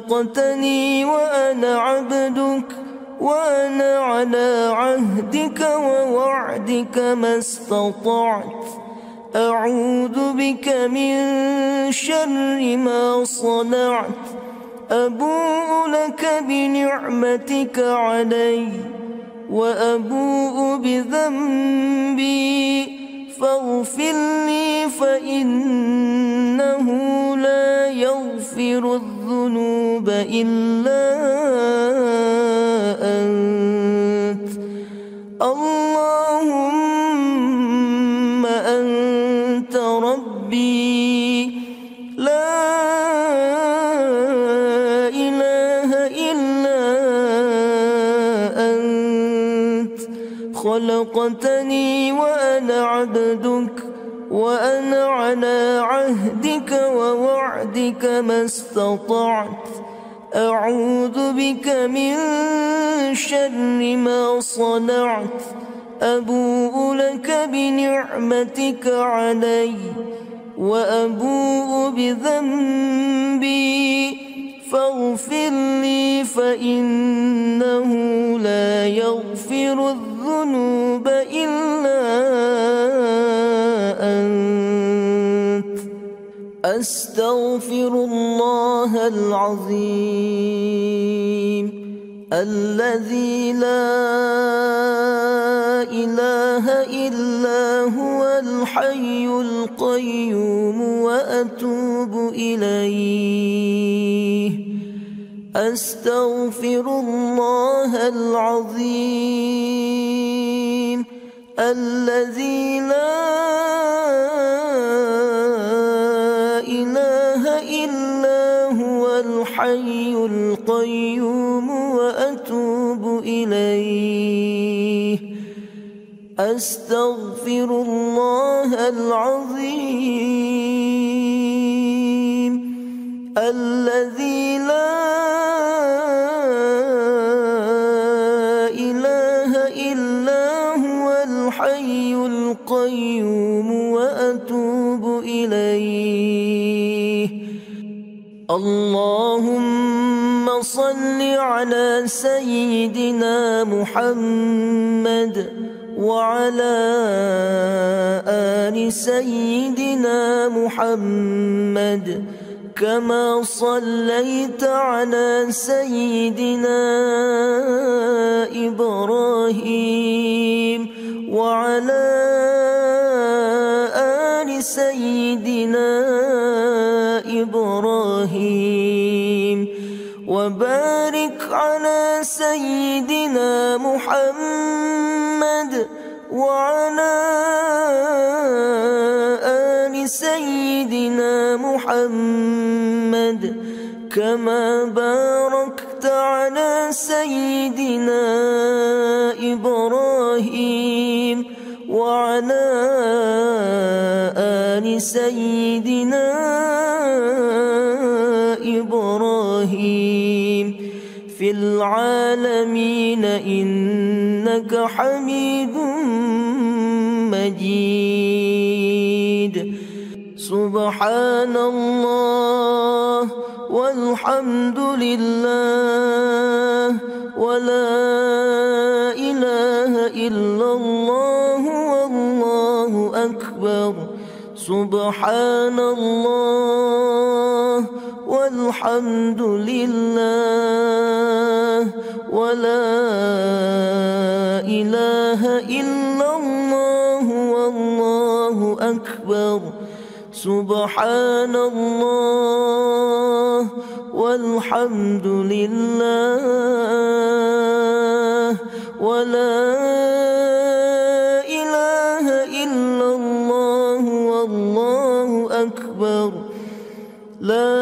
خلقتني وأنا عبدك وأنا على عهدك ووعدك ما استطعت أعوذ بك من شر ما صنعت أبوء لك بنعمتك علي وأبوء بذنبي فاغفر لي فإنه لا يغفر الذنوب إلا أنت اللهم أنت ربي لا إله إلا أنت خلقتني وأنا عبدك وأنا على عهدك ووعدك ما استطعت أعوذ بك من شر ما صنعت أبوء لك بنعمتك علي وأبوء بذنبي فاغفر لي فإنه لا يغفر الذنوب إلا أنت أستغفر الله العظيم الذي لا إله إلا هو الحي القيوم وأتوب إليه أستغفر الله العظيم الذي لا إله إلا هو الحي القيوم وأتوب إليه أستغفر الله العظيم الذي لا إله إلا هو الحي القيوم وأتوب إليه اللهم صل على سيدنا محمد وعلى آل سيدنا محمد كما صليت على سيدنا إبراهيم وعلى آل سيدنا إبراهيم وبارك على سيدنا محمد وعلى آل سيدنا محمد كما باركت على سيدنا إبراهيم وعلى آل سيدنا إبراهيم في العالمين إنك حميد مجيد سبحان الله والحمد لله ولا إله إلا الله والله أكبر سبحان الله والحمد لله ولا إله إلا الله والله أكبر سبحان الله والحمد لله ولا إله إلا الله والله أكبر لا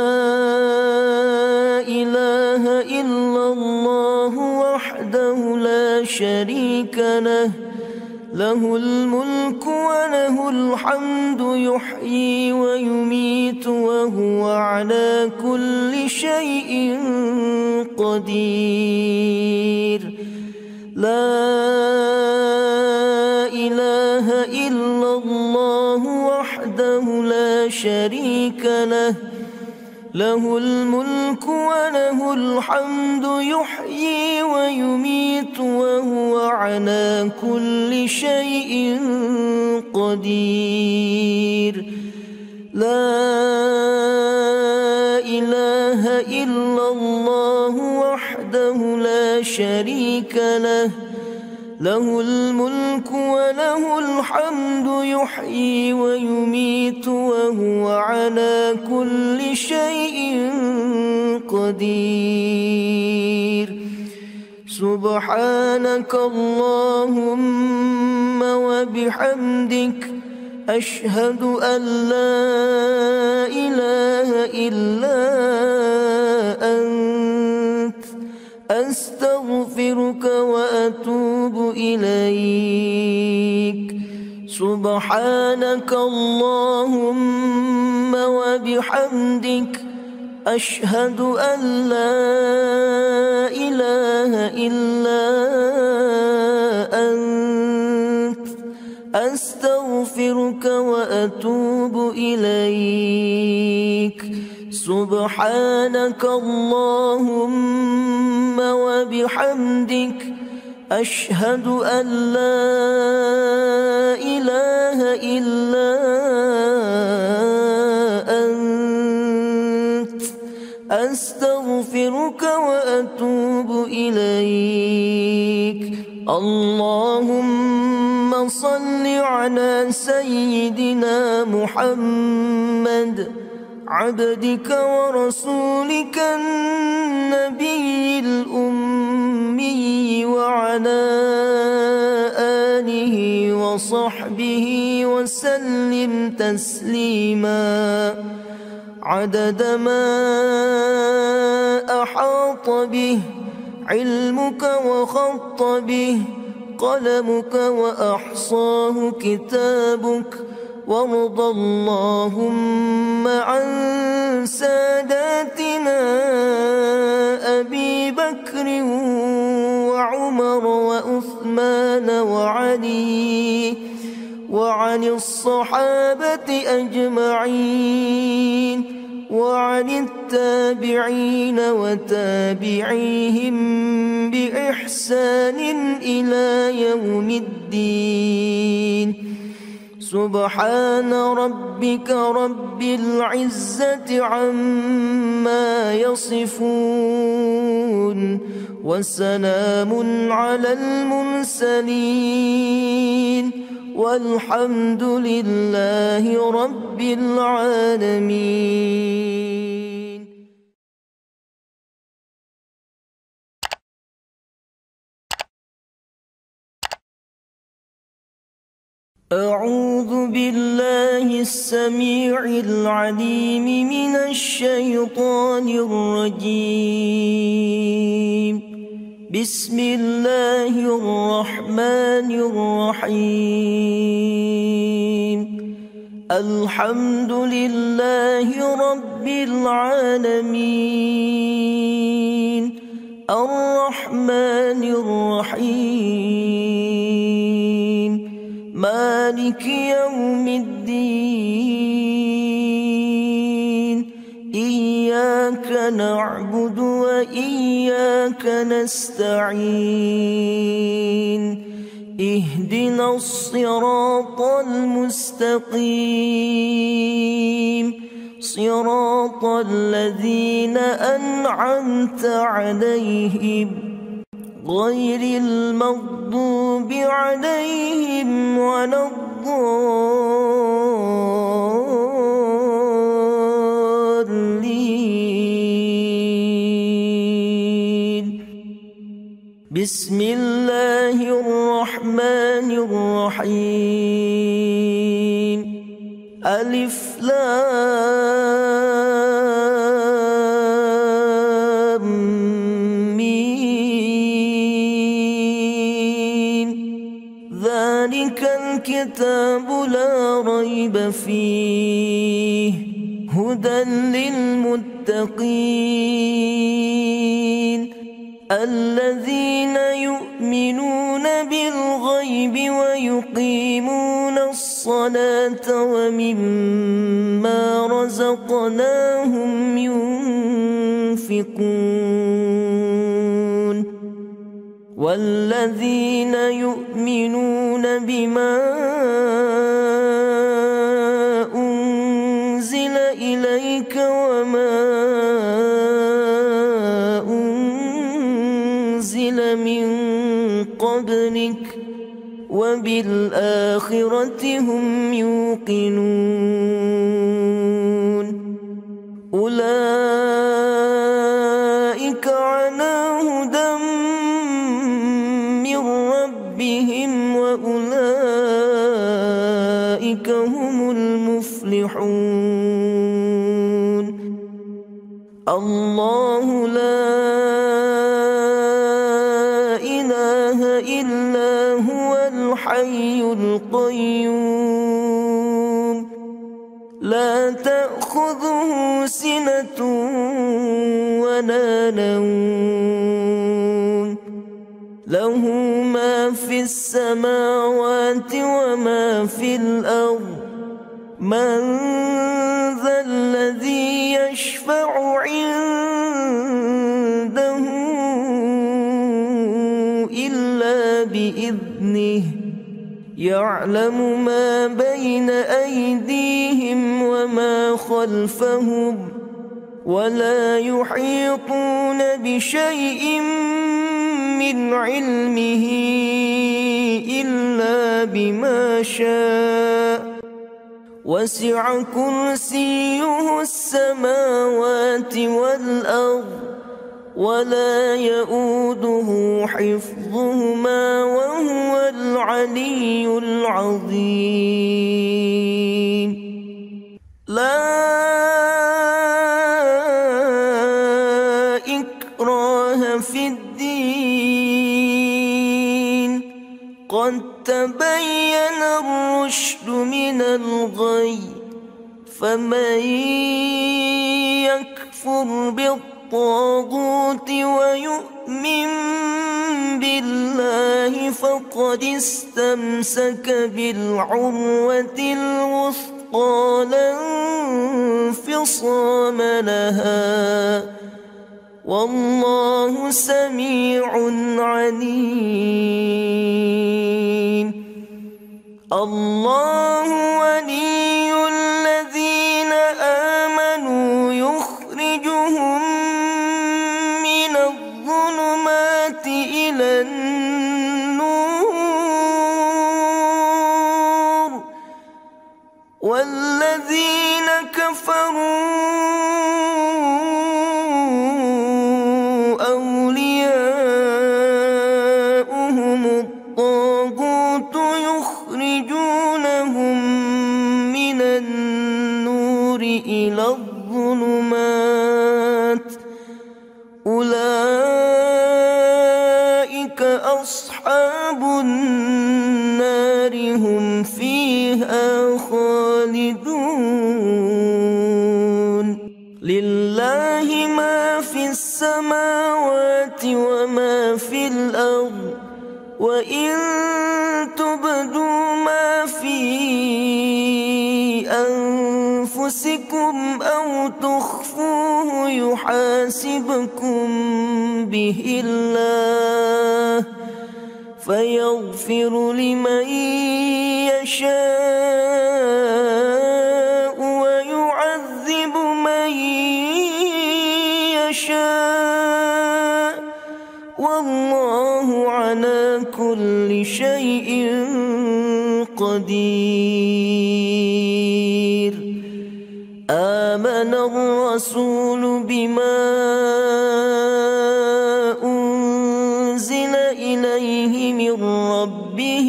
إله إلا الله وحده لا شريك له له الملك وله الحمد يحيي ويميت وهو على كل شيء قدير لا إله إلا الله وحده لا شريك له له الملك وله الحمد يحيي ويميت وهو على كل شيء قدير لا إله إلا الله وحده لا شريك له له الملك وله الحمد يحيي ويميت وهو على كل شيء قدير سبحانك اللهم وبحمدك أشهد أن لا إله إلا أنت أستغفرك وأتوب إليك سبحانك اللهم وبحمدك أشهد أن لا إله إلا أنت أستغفرك وأتوب إليك سبحانك اللهم وبحمدك أشهد أن لا إله إلا أنت أستغفرك وأتوب إليك اللهم صل على سيدنا محمد عبدك ورسولك النبي الأمي وعلى آله وصحبه وسلم تسليما عدد ما أحاط به علمك وخط به قلمك وأحصاه كتابك وارض اللهم عن ساداتنا أبي بكر وعمر وعثمان وعلي وعن الصحابة أجمعين وعن التابعين وتابعيهم بإحسان إلى يوم الدين سبحان ربك رب العزة عما يصفون وسلام على المرسلين والحمد لله رب العالمين. أعوذ بالله السميع العليم من الشيطان الرجيم. بسم الله الرحمن الرحيم. الحمد لله رب العالمين الرحمن الرحيم مالك يوم الدين إياك نعبد وإياك نستعين اهدنا الصراط المستقيم صراط الذين أنعمت عليهم غير المغضوب عليهم ولا الضالين. بسم الله الرحمن الرحيم. ألف لام ميم ذلك الكتاب لا ريب فيه هدى للمتقين الذين يؤمنون بالغيب ويقيمون الصلاة ومما رزقناهم ينفقون والذين يؤمنون بما أنزل إليك وما أنزل من قبلك وبالآخرة هم يوقنون أولئك على هدى من ربهم وأولئك هم المفلحون الله لا إله إلا هو الحي القيوم لا تأخذه سنة ولا نوم له ما في السماوات وما في الأرض من ذا الذي يشفع عنده إلا بإذنه يعلم ما بين أيديهم وما خلفهم ولا يحيطون بشيء من علمه إلا بما شاء وسع كرسيه السماوات والأرض ولا يؤوده حفظهما وهو العلي العظيم لا إكراه في الدين قد تبين الرشد من الغي فمن يكفر بالطاغوت ويؤمن بالله فقد استمسك بالعروة الوثقى لا انفصام لها والله سميع عليم الله ولي الذين آمنوا يخرجهم من الظلمات إلى النور والذين كفروا أولياؤهم الطاغوت يخرجونهم من النور إلى الظلمات أولئك أصحاب النار هم فيها خالدون لله ما في السماوات وما في الأرض وإن تبدوا ما في أنفسكم أو تخفوه يحاسبكم به الله فيغفر لمن يشاء ويعذب من يشاء والله على كل شيء قدير آمن الرسول بما أنزل إليه من ربه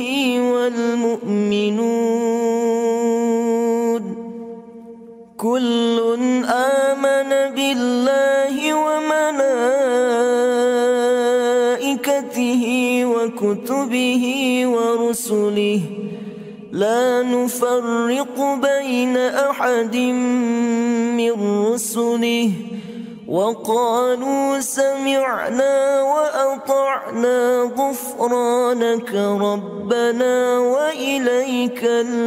والمؤمنون كل آمن بالله وملائكته وكتبه ورسله لا نفرق بين أحد من رسله وقالوا سمعنا وأطعنا غفرانك ربنا وإليك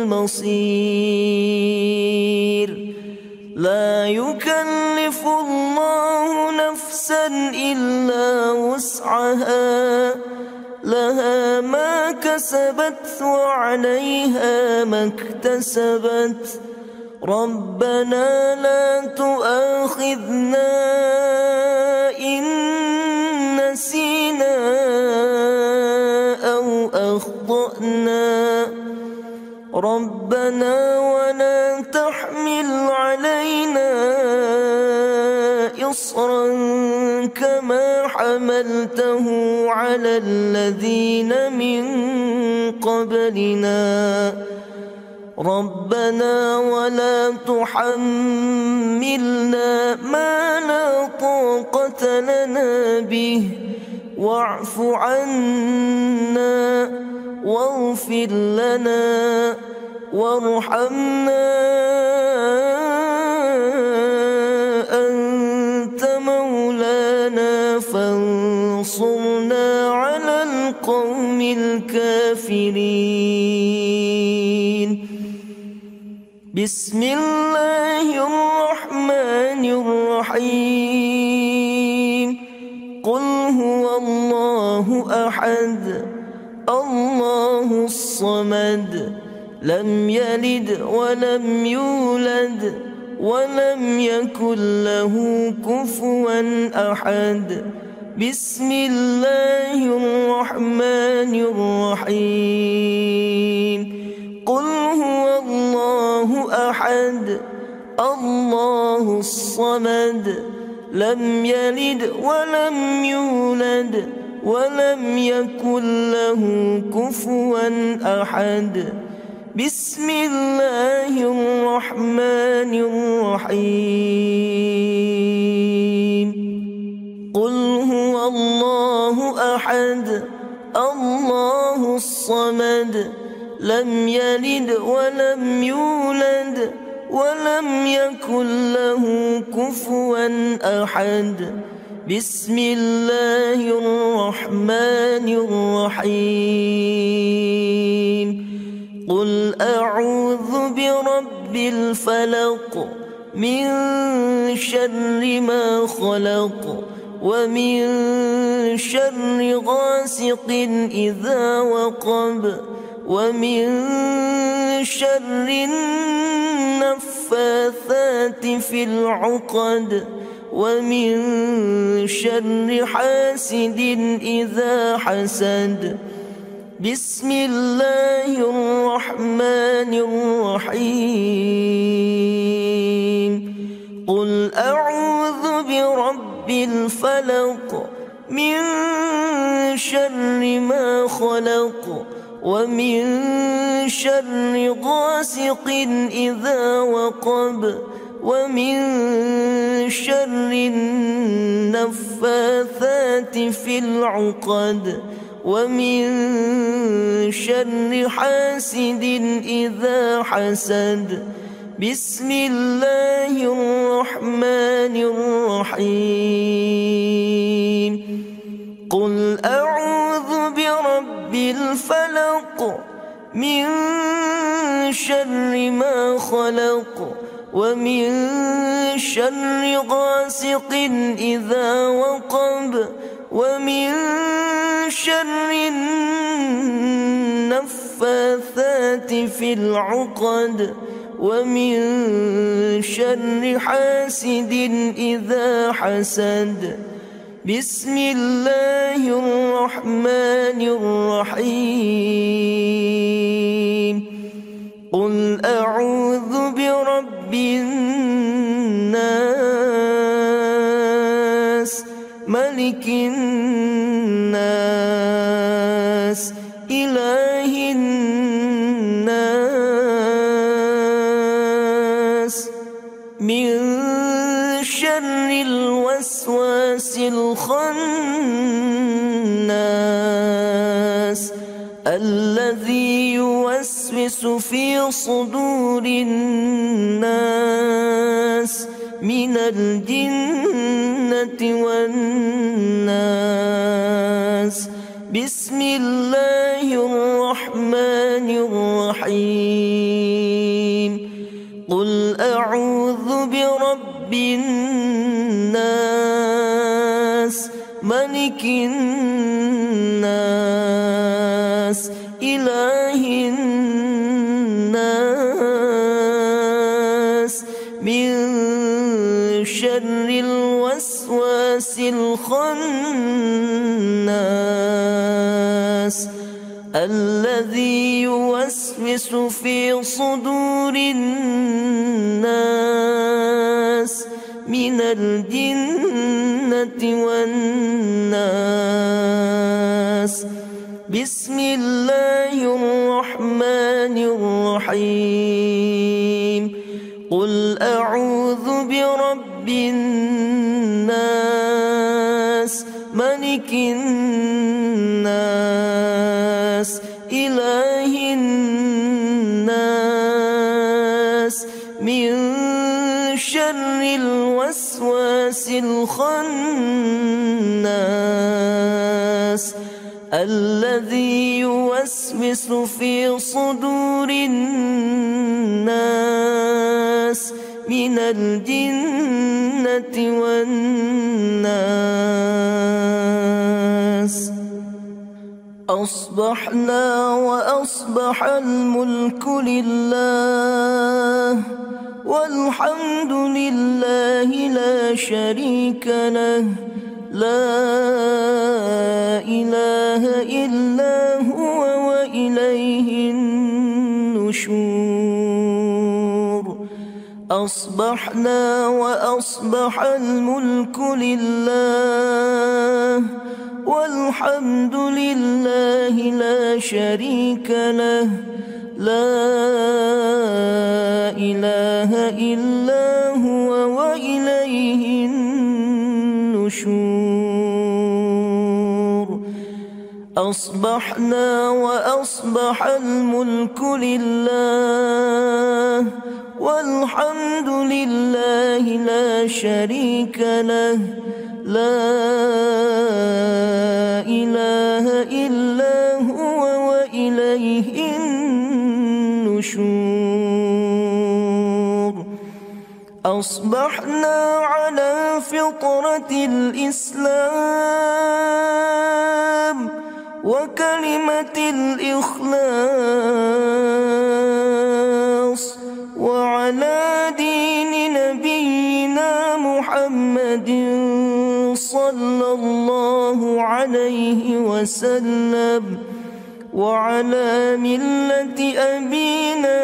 المصير. لا يكلف الله نفسا إلا وسعها، لها ما كسبت وعليها ما اكتسبت. ربنا لا تؤاخذنا إن نسينا أو أخطأنا. ربنا ولا تحمل علينا إصرا كما حملته على الذين من قبلنا. ربنا ولا تحملنا ما لا طاقة لنا به، واعف عنا واغفر لنا وارحمنا أنت مولانا فانصرنا على القوم الكافرين. بسم الله الرحمن الرحيم. قل هو الله أحد الله الصمد، لم يلد ولم يولد ولم يكن له كفوا أحد. بسم الله الرحمن الرحيم. قل هو الله أحد الله الصمد، لم يلد ولم يولد ولم يكن له كفوا أحد. بسم الله الرحمن الرحيم. قل هو الله أحد الله الصمد، لم يلد ولم يولد ولم يكن له كفوا أحد. بسم الله الرحمن الرحيم. قل أعوذ برب الفلق من شر ما خلق ومن شر غاسق إذا وقب ومن شر النفاثات في العقد ومن شر حاسد إذا حسد. بسم الله الرحمن الرحيم. قل أعوذ برب الفلق من شر ما خلق ومن شر غاسق إذا وقب ومن شر النفاثات في العقد ومن شر حاسد إذا حسد. بسم الله الرحمن الرحيم. قل أعوذ برب الفلق من شر ما خلق ومن شر غاسق إذا وقب ومن شر النفاثات في العقد ومن شر حاسد إذا حسد. بسم الله الرحمن الرحيم. قل أعوذ برب الناس ملك الناس إله الناس من شر الوسواس الخناس الذي يوسوس في صدور الناس من الجنة والناس. بسم الله الرحمن الرحيم. قل أعوذ برب الناس ملك الناس إله الناس من شر الوسواس الخناس الذي يوسوس في صدور الناس من الجنة والناس. بسم الله الرحمن الرحيم. قل أعوذ برب الناس ملك الناس إله الناس من شر الوسواس الخناس الذي يوسوس في صدور الناس من الجنة والناس. أصبحنا وأصبح الملك لله والحمد لله لا شريك له لا إله إلا هو وإليه النشور. أصبحنا وأصبح الملك لله والحمد لله لا شريك له لا إله إلا هو وإليه النشور. أصبحنا وأصبح الملك لله والحمد لله لا شريك له لا إله إلا هو وإليه النشور. أصبحنا على فطرة الإسلام وكلمة الإخلاص وعلى دين نبينا محمد صلى الله عليه وسلم وعلى ملة أبينا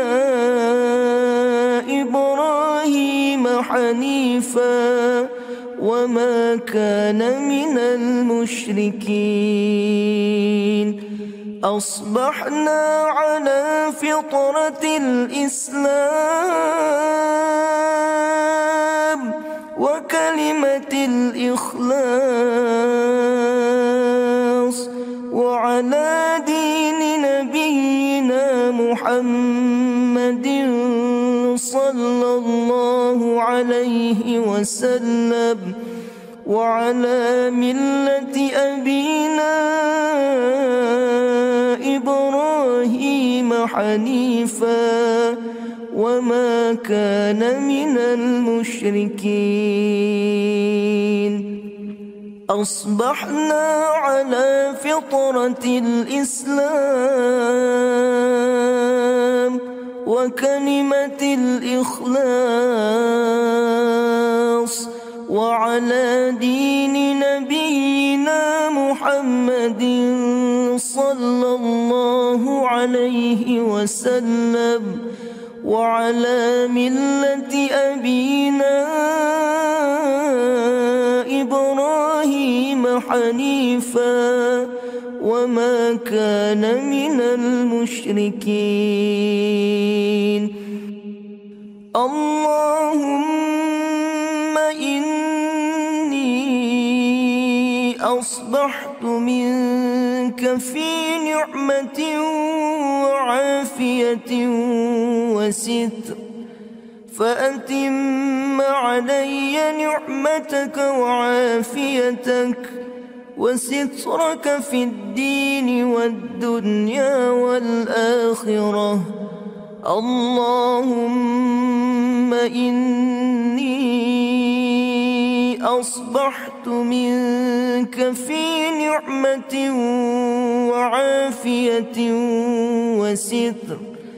إبراهيم حنيفا وما كان من المشركين. أصبحنا على فطرة الإسلام وكلمة الإخلاص وعلى دين نبينا محمد صلى الله عليه وسلم وعلى ملة أبينا إبراهيم حنيفا وما كان من المشركين. أصبحنا على فطرة الإسلام وكلمة الإخلاص وعلى دين نبينا محمد صلى الله عليه وسلم وعلى ملة أبينا إبراهيم حنيفا وما كان من المشركين. اللهم إني أصبحت منك في نعمة وعافية وستر فأتم علي نعمتك وعافيتك وسترك في الدين والدنيا والآخرة. اللهم إني أصبحت منك في نعمة وعافية وستر،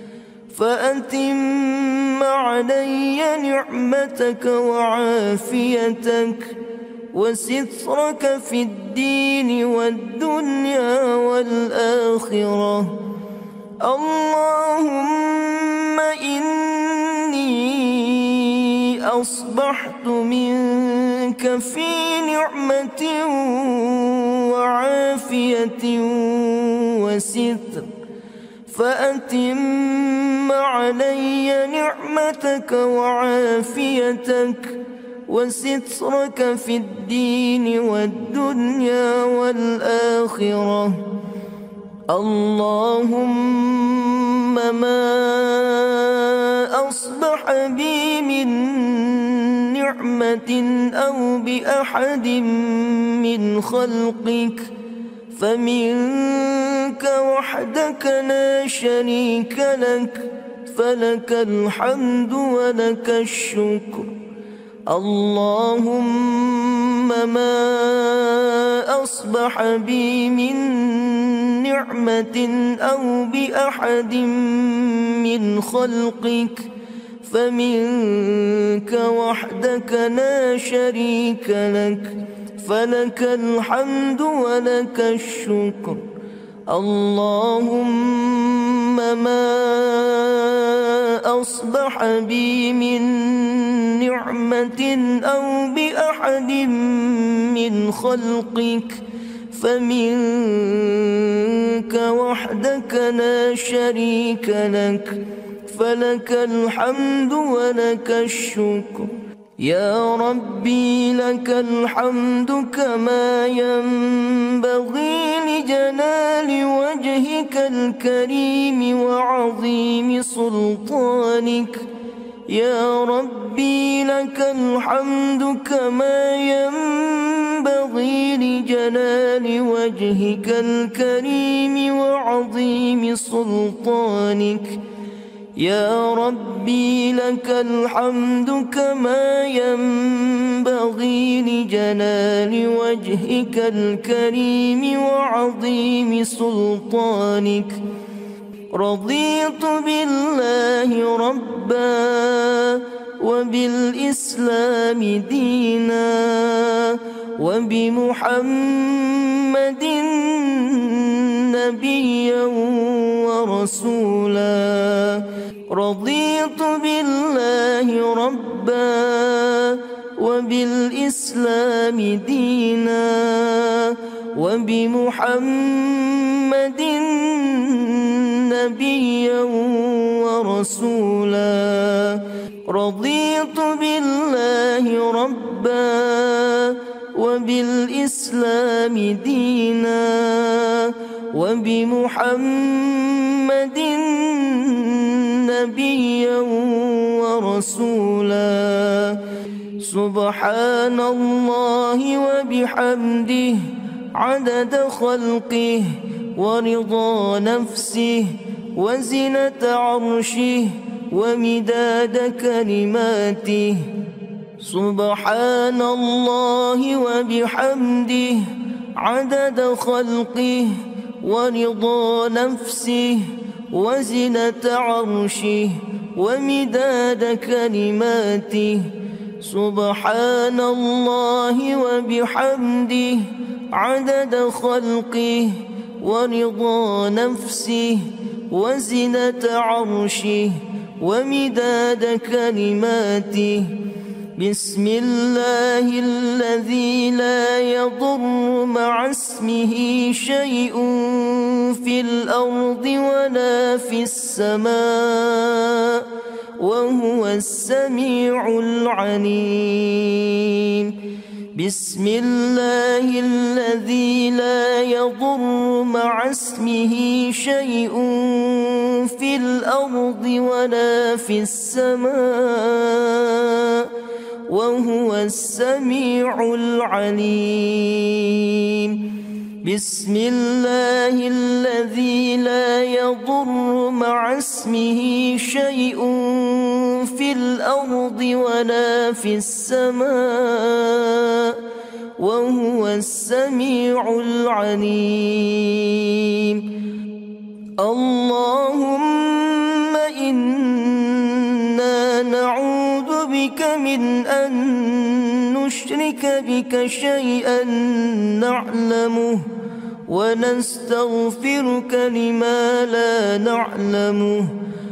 فأتم علي نعمتك وعافيتك وسترك في الدين والدنيا والآخرة. اللهم إني أصبحت منك في نعمة وعافية وستر، فأتم علي نعمتك وعافيتك وسترك في الدين والدنيا والآخرة. اللهم ما أصبح بي من نعمة أو بأحد من خلقك فمنك وحدك لا شريك لك، فلك الحمد ولك الشكر. اللهم ما أصبح بي من نعمة أو بأحد من خلقك فمنك وحدك لا شريك لك، فلك الحمد ولك الشكر. اللهم ما أصبح بي من نعمة أو بأحد من خلقك فمنك وحدك لا شريك لك، فلك الحمد ولك الشكر. يا ربي لك الحمد كما ينبغي لجلال وجهك الكريم وعظيم سلطانك. يا ربي لك الحمد كما ينبغي لجلال وجهك الكريم وعظيم سلطانك. يا ربي لك الحمد كما ينبغي لجلال وجهك الكريم وعظيم سلطانك. رضيت بالله ربا وبالإسلام دينا وبمحمد نبيا ورسولا. رضيت بالله ربا وبالإسلام دينا وبمحمد نبيا ورسولا. رضيت بالله ربا وبالإسلام دينا وبمحمد نبيا ورسولا. سبحان الله وبحمده عدد خلقه ورضا نفسه وزنة عرشه ومداد كلماته. سبحان الله وبحمده عدد خلقه ورضا نفسه وزنة عرشه ومداد كلماته. سبحان الله وبحمده عدد خلقه ورضا نفسه وزنة عرشه ومداد كلماته. بسم الله الذي لا يضر مع اسمه شيء في الأرض ولا في السماء وهو السميع العليم. بسم الله الذي لا يضر مع اسمه شيء في الأرض ولا في السماء وهو السميع العليم بسم الله الذي لا يضر مع اسمه شيء في الأرض ولا في السماء وهو السميع العليم اللهم إنا نعوذ بك من أن نشرك بك شيئا نعلمه ونستغفرك لما لا نعلمه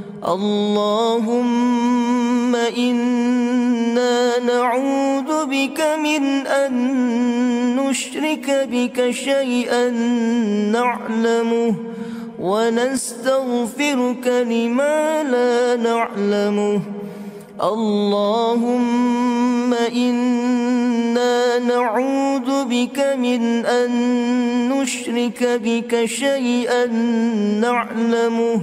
اللهم إنا نعوذ بك من أن نشرك بك شيئا نعلمه ونستغفرك لما لا نعلمه اللهم إنا نعوذ بك من أن نشرك بك شيئا نعلمه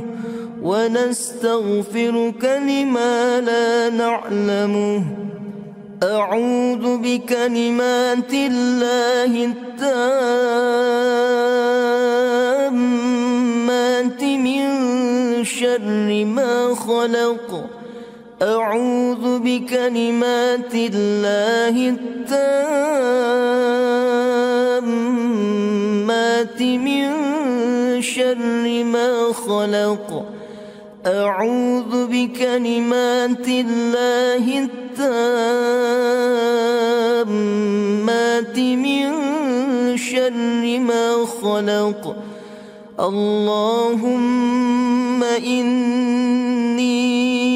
ونستغفرك لما لا نعلمه أعوذ بكلمات الله التامات من شر ما خلق أعوذ بكلمات الله التامات من شر ما خلق أعوذ بكلمات الله التامات من شر ما خلق اللهم إني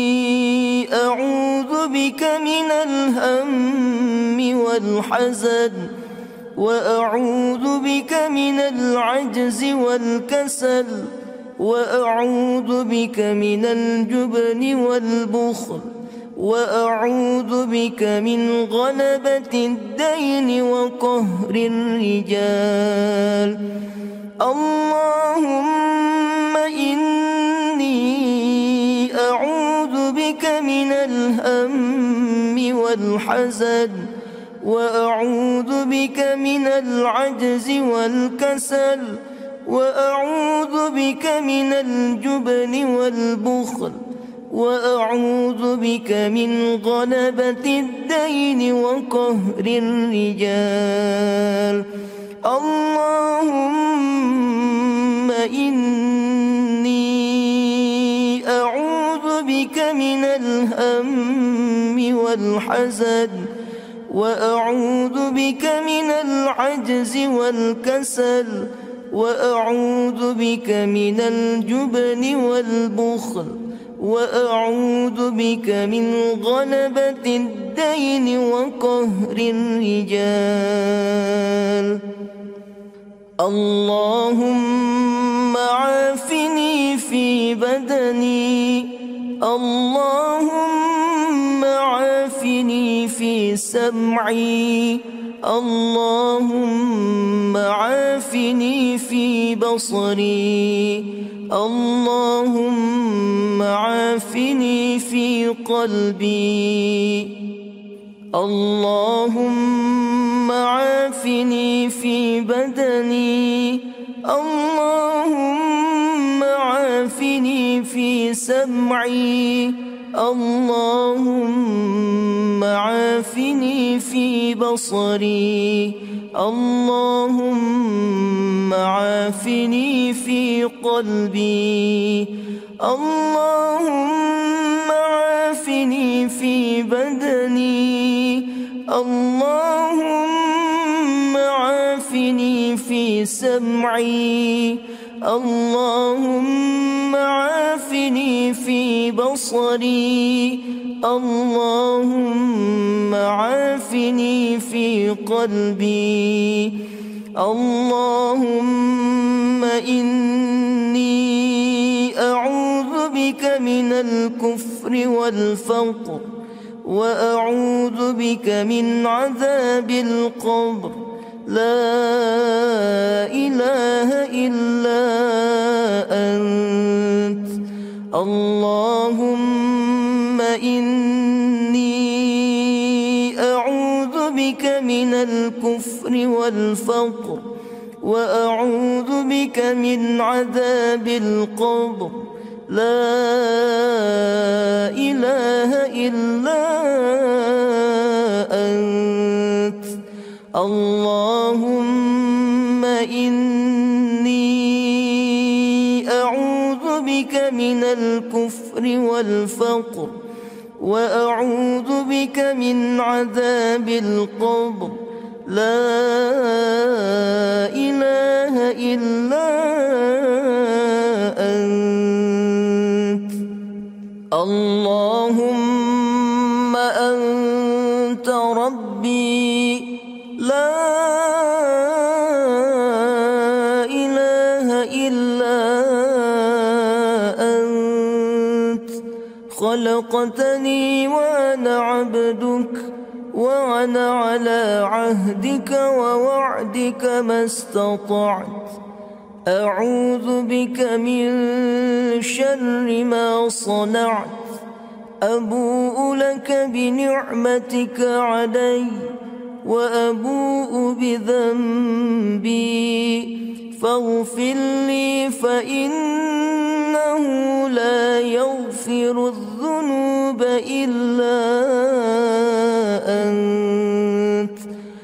أعوذ بك من الهم والحزن وأعوذ بك من العجز والكسل وأعوذ بك من الجبن والبخل وأعوذ بك من غلبة الدين وقهر الرجال اللهم إني أعوذ بك من الهم والحزن وأعوذ بك من العجز والكسل وأعوذ بك من الجبن والبخل وأعوذ بك من غلبة الدين وقهر الرجال اللهم إني أعوذ بك من الهم والحزن وأعوذ بك من العجز والكسل وأعوذ بك من الجبن والبخل وأعوذ بك من غلبة الدين وقهر الرجال اللهم عافني في بدني اللهم عافني في سمعي اللهم عافني في بصري اللهم عافني في قلبي اللهم عافني في بدني اللهم عافني في سمعي اللهم عافني في بصري اللهم عافني في قلبي اللهم عافني في بدني اللهم عافني في سمعي اللهم عافني في بصري اللهم عافني في قلبي اللهم إني أعوذ بك من الكفر والفقر وأعوذ بك من عذاب القبر. لا إله إلا أنت. اللهم إني أعوذ بك من الكفر والفقر، وأعوذ بك من عذاب القبر. لا إله إلا أنت. اللهم إني أعوذ بك من الكفر والفقر، وأعوذ بك من عذاب القبر. لا إله إلا أنت. اللهم أنت ربي، لا إله إلا أنت. خلقتني وأنا عبدك، وأنا على عهدك ووعدك ما استطعت. أعوذ بك من شر ما صنعت. أبوء لك بنعمتك علي، وأبوء بذنبي، فاغفر لي فإنه لا يغفر الذنوب إلا أنت.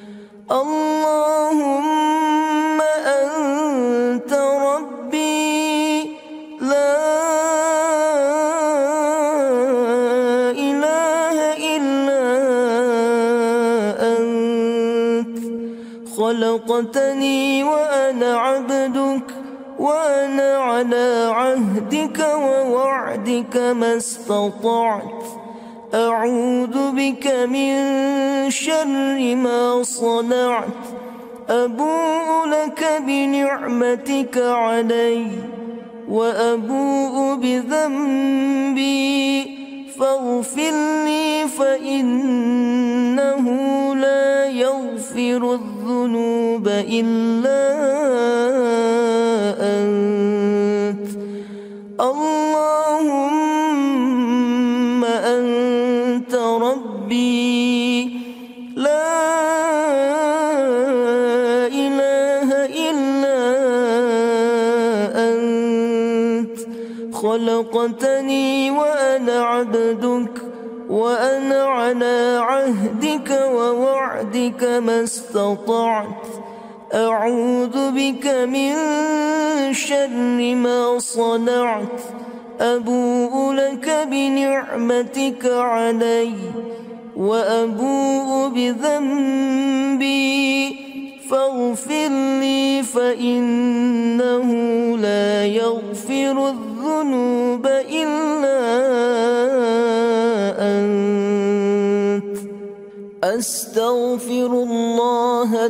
اللهم أنت ربي، لا إله إلا أنت. خلقتني وأنا عبدك، وأنا على عهدك ووعدك ما استطعت. أعوذ بك من شر ما صنعت. أبوء لك بنعمتك علي، وأبوء بذنبي، فاغفر لي فإنه لا يغفر الذنوب إلا أنت. اللهم أنت ربي، لا إله إلا أنت. خلقتني وأنا عبدك، وأنا على عهدك ووعدك ما استطعت. أعوذ بك من شر ما صنعت. أبوء لك بنعمتك علي، وأبوء بذنبي، فاغفر لي فإنه لا يغفر الذنوب إلا أنت. أستغفر الله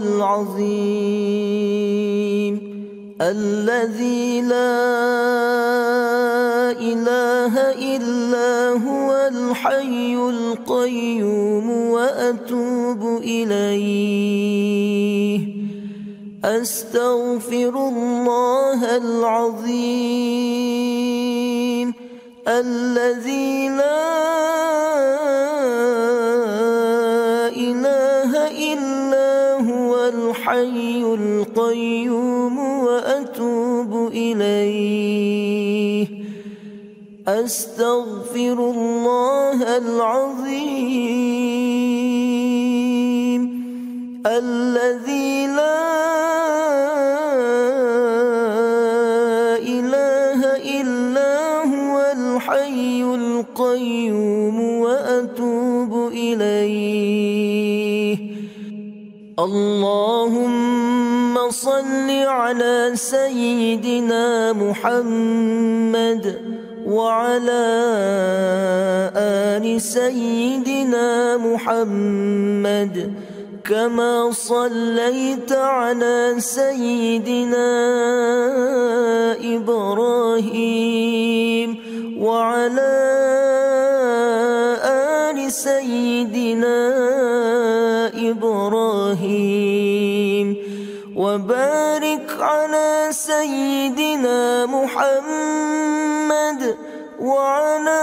العظيم الذي لا إله إلا هو الحي القيوم وأتوب إليه. أستغفر الله العظيم الذي لا إله إلا هو الحي القيوم وأتوب إليه. أستغفر الله العظيم الذي لا إله إلا هو الحي القيوم وأتوب إليه. اللهم صل على سيدنا محمد وعلى آل سيدنا محمد كما صليت على سيدنا إبراهيم وعلى آل سيدنا سيدنا محمد وعلى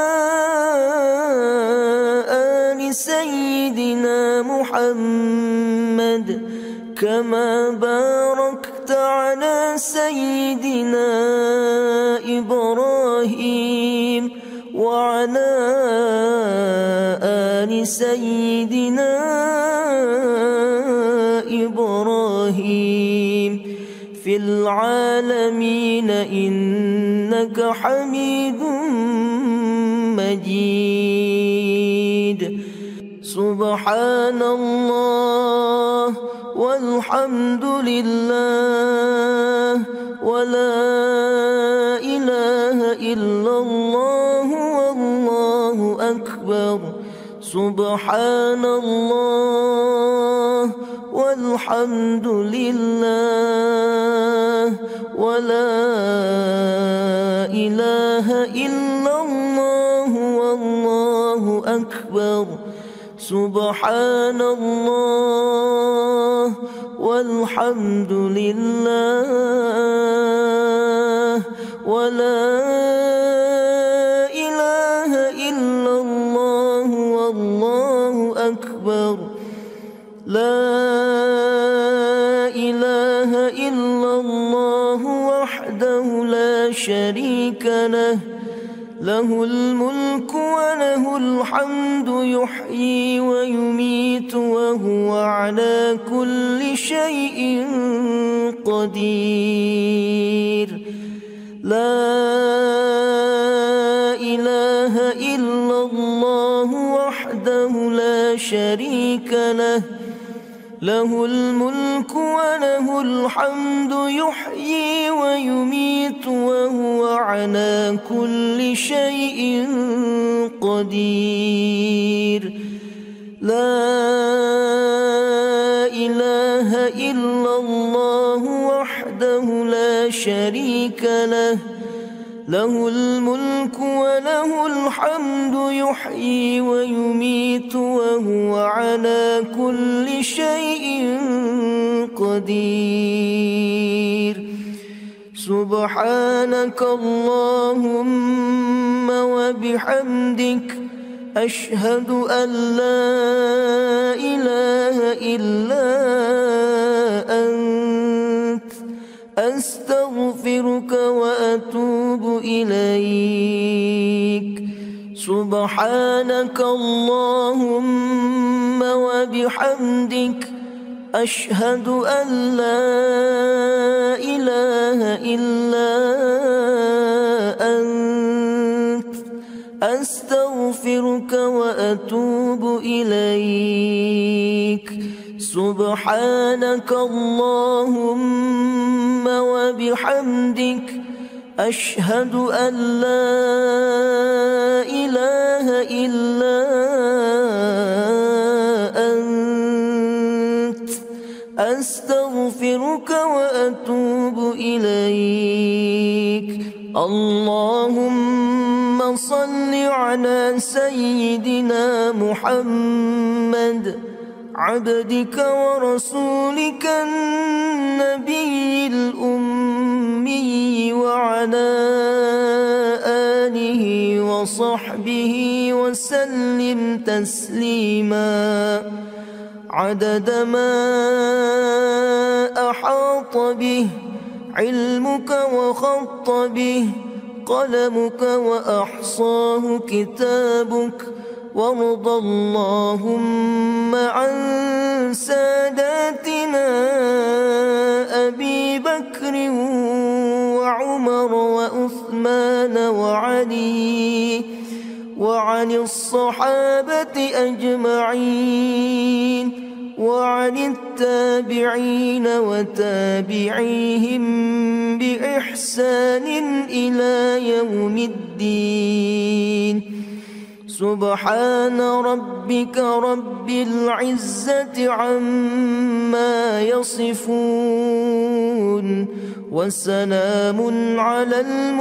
آل سيدنا محمد كما باركت على سيدنا إبراهيم وعلى آل سيدنا إبراهيم في العالمين إنك حميد مجيد. سبحان الله والحمد لله ولا إله إلا الله والله أكبر. سبحان الله والحمد لله ولا إله إلا الله والله أكبر. سبحان الله والحمد لله ولا إله إلا الله والله أكبر. لا إله إلا الله وحده لا شريك له له الملك وله الحمد يحيي ويميت وهو على كل شيء قدير. لا إله إلا الله وحده لا شريك له له الملك وله الحمد يحيي ويميت وهو على كل شيء قدير. لا إله إلا الله وحده لا شريك له له الملك وله الحمد يحيي ويميت وهو على كل شيء قدير. سبحانك اللهم وبحمدك أشهد أن لا إله إلا أنت أستغفرك وأتوب إليك. سبحانك اللهم وبحمدك أشهد أن لا إله إلا أنت أستغفرك وأتوب إليك. سبحانك اللهم وبحمدك أشهد أن لا إله إلا أنت أستغفرك وأتوب إليك. اللهم صل على سيدنا محمد عبدك ورسولك النبي الأمي وعلى آله وصحبه وسلم تسليما عدد ما أحاط به علمك وخط به قلمك وأحصاه كتابك. وارض اللهم عن ساداتنا أبي بكر وعمر وعثمان وعلي وعن الصحابة أجمعين وعن التابعين وتابعيهم بإحسان إلى يوم الدين. سبحان ربك رب العزة عما يصفون وسلام على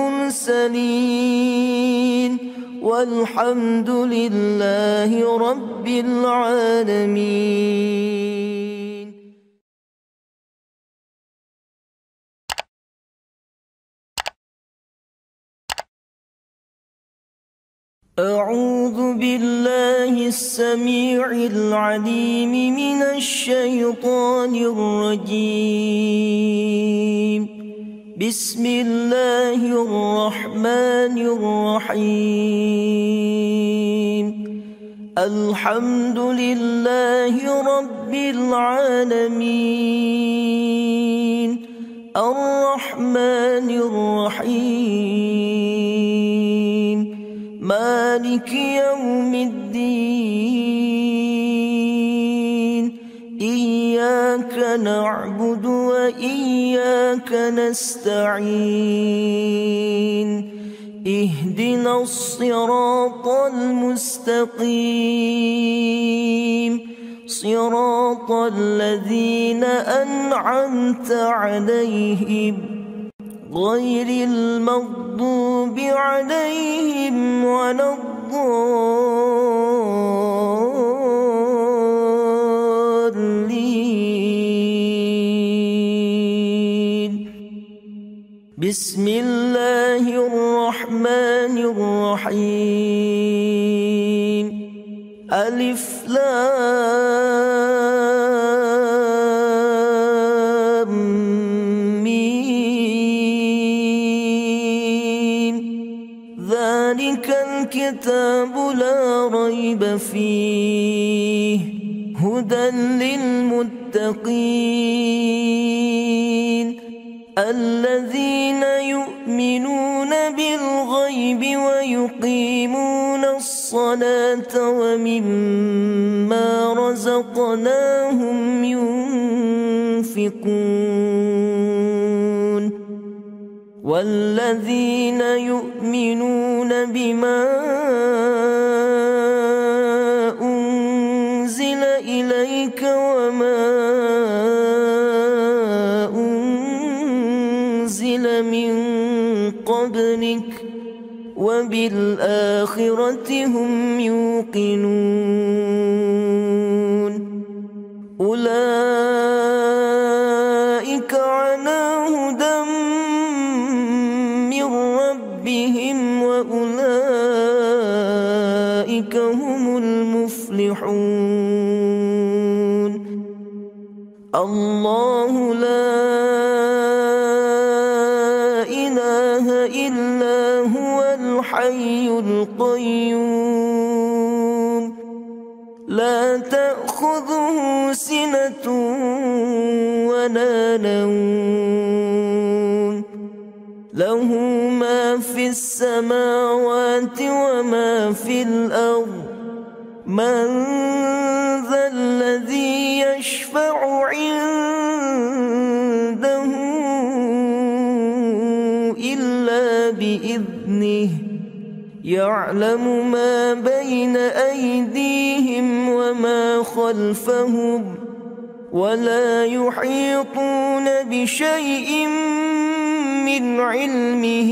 المرسلين والحمد لله رب العالمين. أعوذ بالله السميع العليم من الشيطان الرجيم. بسم الله الرحمن الرحيم. الحمد لله رب العالمين، الرحمن الرحيم، مالك يوم الدين. إياك نعبد وإياك نستعين. اهدنا الصراط المستقيم، صراط الذين أنعمت عليهم غير المغضوب عليهم ولا الضالين. بسم الله الرحمن الرحيم. ألف لام ميم. ذلك الكتاب لا ريب فيه، هدى للمتقين الذين يؤمنون بالغيب ويقيمون الصلاة ومما رزقناهم ينفقون. والذين يؤمنون بما أنزل إليك وما أنزل من قبلك وبالآخرة هم يوقنون. أولئك على هدى من ربهم وأولئك هم المفلحون. الله لا إله إلا هو الحي القيوم، لا تأخذه سنة ولا نوم، له ما في السماوات وما في الأرض. من ذا الذي يشفع عنده إلا بإذنه، يعلم ما بين أيديهم وما خلفهم، ولا يحيطون بشيء من علمه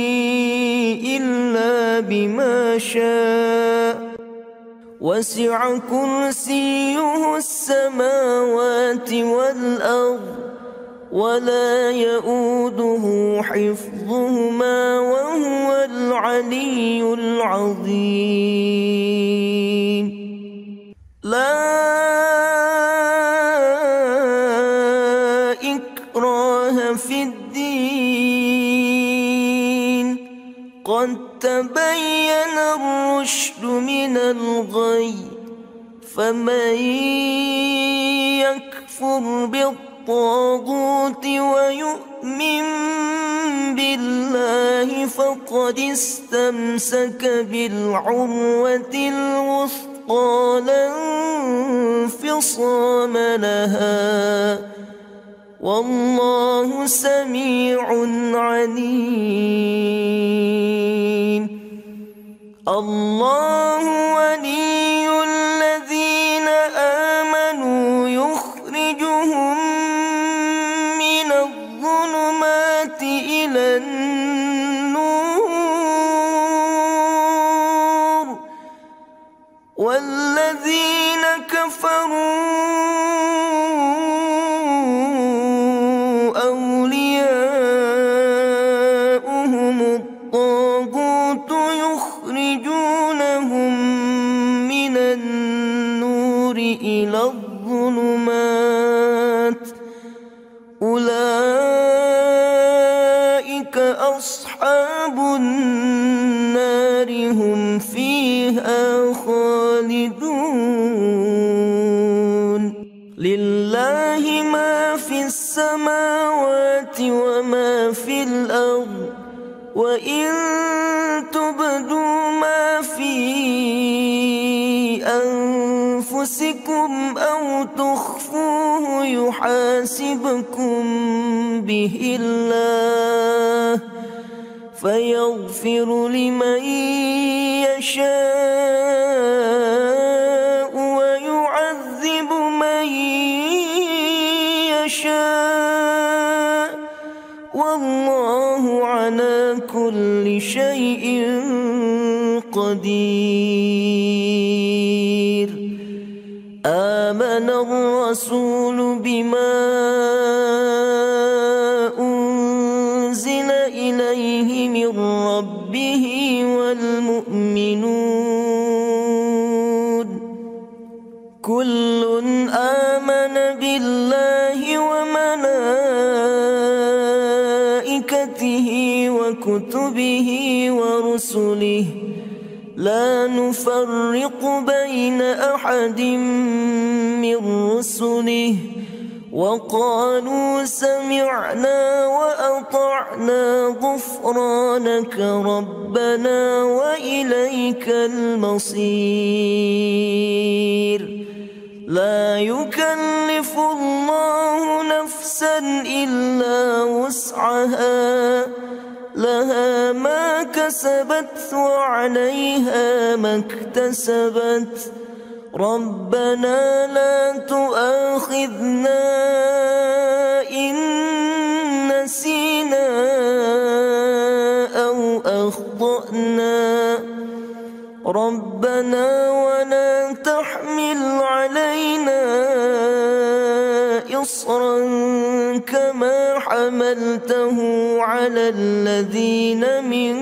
إلا بما شاء. وسع كرسيه السماوات والأرض ولا يؤوده حفظهما وهو العلي العظيم. لا إكراه في الدين، قد تبين الرشد من الغي. فمن يكفر بالطاغوت ويؤمن بالله فقد استمسك بالعروة الوثقى لا انفصام لها، والله سميع عليم. الله ولي الذين آمنوا يخرجهم من الظلمات إلى النور، والذين كفروا أولياؤهم الطاغوت يخرجون أولئك أصحاب النار هم فيها خالدون لله ما في السماوات وما في الأرض وإن تبدوا ما في أنفسكم أو تخفوه يحاسبكم به الله فيغفر لمن يشاء ويعذب من يشاء والله على كل شيء قدير آمن الرسول بما أنزل إليه من ربه والمؤمنون كل آمن بالله وملائكته وكتبه ورسله لا نفرق بين أحد من رسله وقالوا سمعنا وأطعنا غفرانك ربنا وإليك المصير لا يكلف الله نفسا إلا وسعها لها ما كسبت وعليها ما اكتسبت ربنا لا تؤاخذنا إن نسينا أو أخطأنا ربنا ولا تحمل علينا إصرا كما حملته على الذين من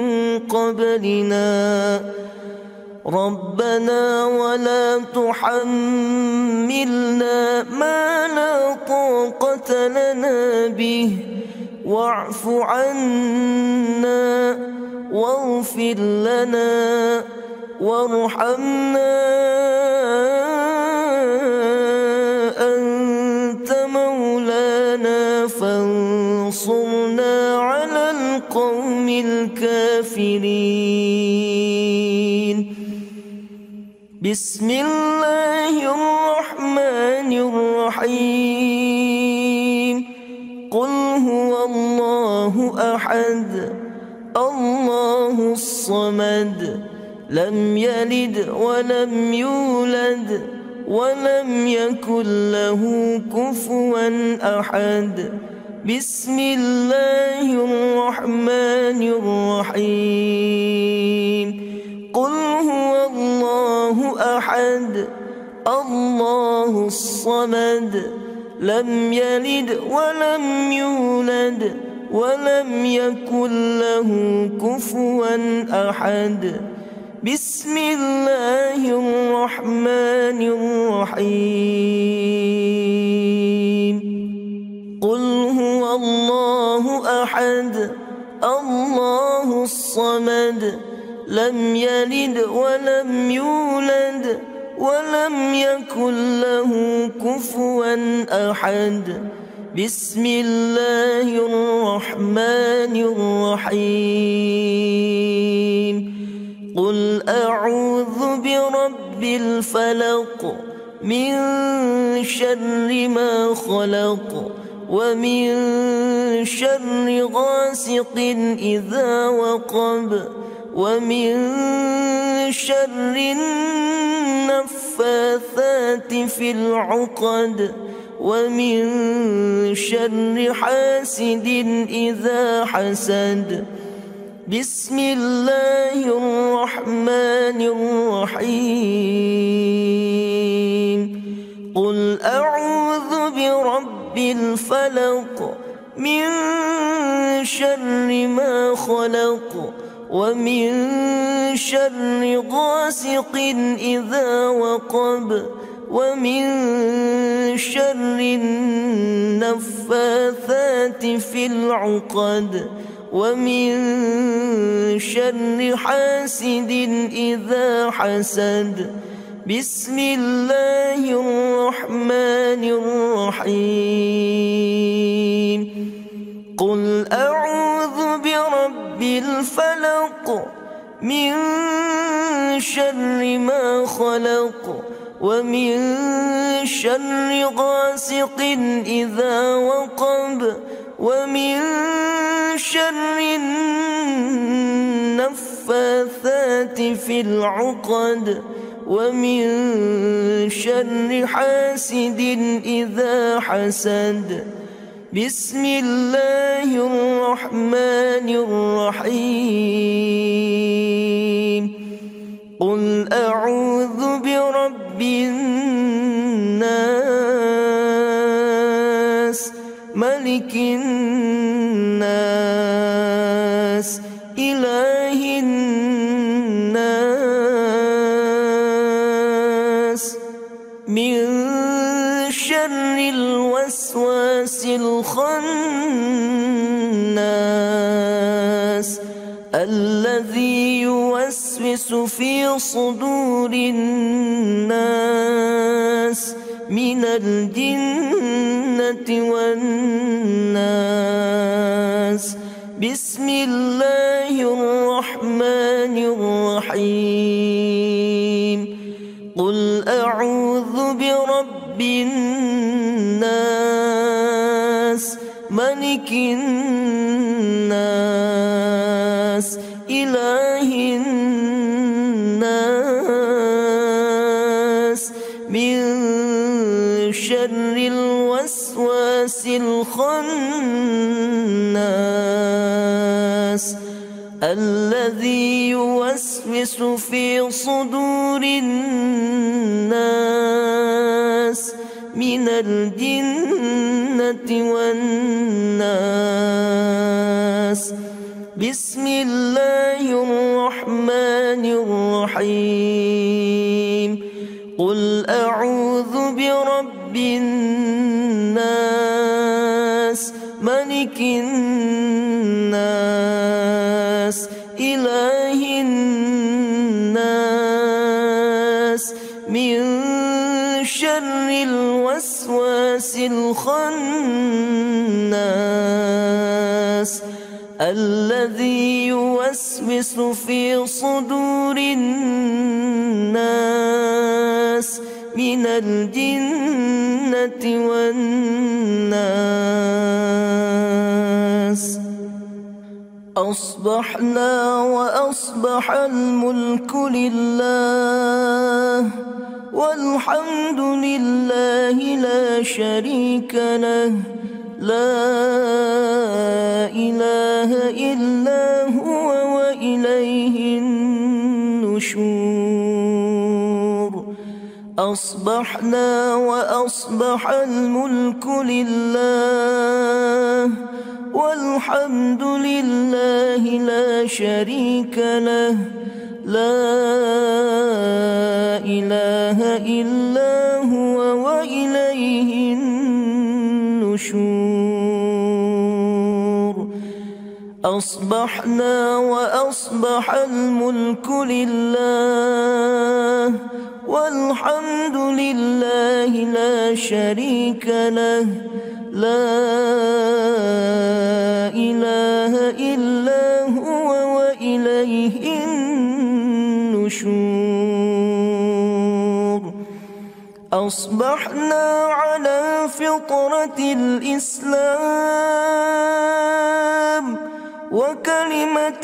قبلنا ربنا ولا تحملنا ما لا طاقة لنا به واعف عنا واغفر لنا وارحمنا أنت مولانا فانصرنا على القوم الكافرين بسم الله الرحمن الرحيم قل هو الله أحد الله الصمد لم يلد ولم يولد ولم يكن له كفوا أحد بسم الله الرحمن الرحيم قل هو الله أحد الله الصمد لم يلد ولم يولد ولم يكن له كفوا أحد بسم الله الرحمن الرحيم قل هو الله أحد الله الصمد لم يلد ولم يولد ولم يكن له كفوا أحد بسم الله الرحمن الرحيم قل أعوذ برب الفلق من شر ما خلق ومن شر غاسق إذا وقب ومن شر النفاثات في العقد ومن شر حاسد إذا حسد بسم الله الرحمن الرحيم قل أعوذ برب الفلق من شر ما خلق ومن شر غاسق إذا وقب ومن شر النفاثات في العقد ومن شر حاسد إذا حسد. بسم الله الرحمن الرحيم. قل أعوذ برب الفلق من شر ما خلق ومن شر غاسق إذا وقب ومن شر النفاثات في العقد ومن شر حاسد إذا حسد. بسم الله الرحمن الرحيم. قل أعوذ برب الناس ملك الناس إله الناس من شر الوسواس الخناس الذي يوسوس في صدور الناس من الجنة والناس. بسم الله الرحمن الرحيم. قل أعوذ برب الناس ملك الناس إله الناس من شر الوسواس الخناس الذي يوسوس في صدور الناس من الجنة والناس. بسم الله الرحمن الرحيم. قل أعوذ برب الناس ملك الناس إله الناس من شر الوسواس الخناس الذي يوسوس في صدور الناس من الجنة والناس. أصبحنا وأصبح الملك لله والحمد لله لا شريك له لا إله إلا هو وإليه النشور. أصبحنا وأصبح الملك لله والحمد لله لا شريك له لا إله إلا هو وإليه النشور. أصبحنا وأصبح الملك لله والحمد لله لا شريك له لا إله إلا هو وإليه النشور. أصبحنا على فطرة الإسلام وكلمة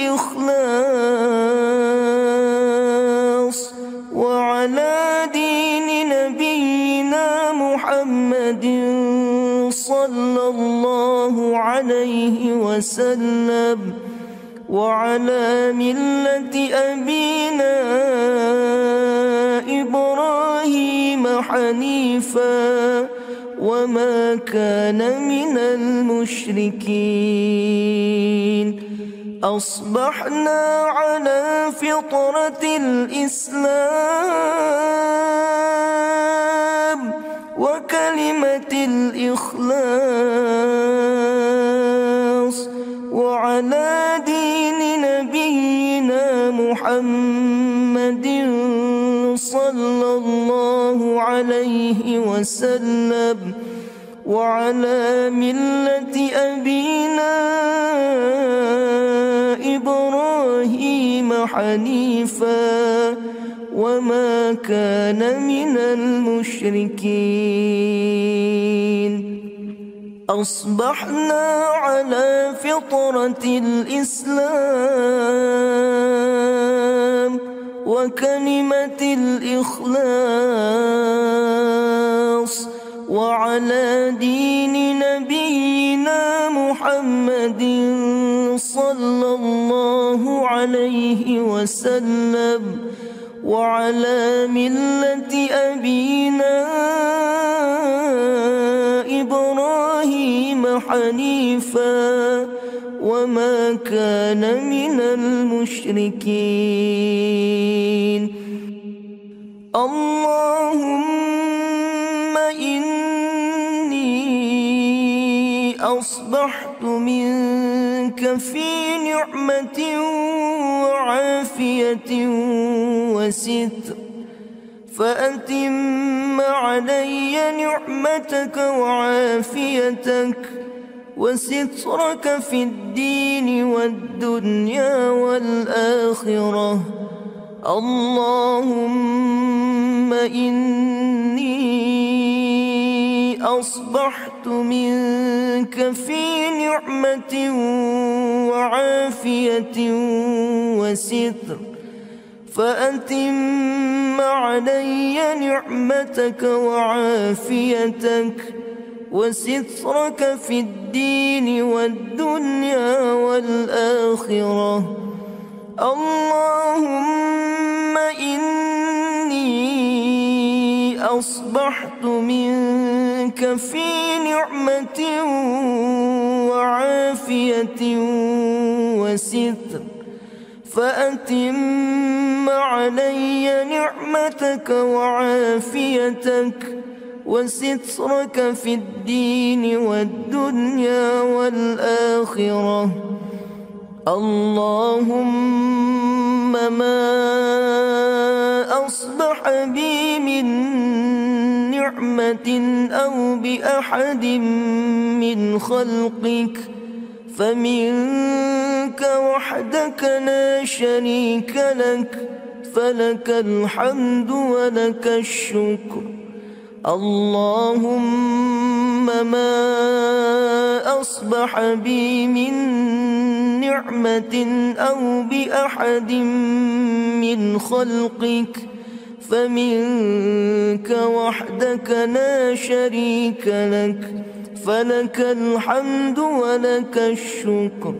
الإخلاص وعلى دين نبينا محمد صلى الله عليه وسلم وعلى ملة أبينا إبراهيم حنيفا وما كان من المشركين. أصبحنا على فطرة الإسلام وكلمة الإخلاص وعلى دين نبينا محمد صلى الله عليه وسلم، وعلى ملة أبينا إبراهيم حنيفا وما كان من المشركين. أصبحنا على فطرة الإسلام وكلمة الإخلاص، وعلى دين نبينا محمد صلى الله عليه وسلم، وعلى ملة أبينا إبراهيم حنيفا وما كان من المشركين. اللهم إني أصبحت منك في نعمة وعافية وستر، فأتم علي نعمتك وعافيتك وسترك في الدين والدنيا والآخرة. اللهم إني أصبحت منك في نعمة وعافية وستر، فأتم علي نعمتك وعافيتك وسترك في الدين والدنيا والآخرة. اللهم إني أصبحت منك في نعمة وعافية وستر، فأتم علي نعمتك وعافيتك وسترك في الدين والدنيا والآخرة. اللهم ما أصبح بي من نعمة أو بأحد من خلقك فمنك وحدك لا شريك لك، فلك الحمد ولك الشكر. اللهم ما أصبح بي من نعمة أو بأحد من خلقك فمنك وحدك لا شريك لك، فلك الحمد ولك الشكر.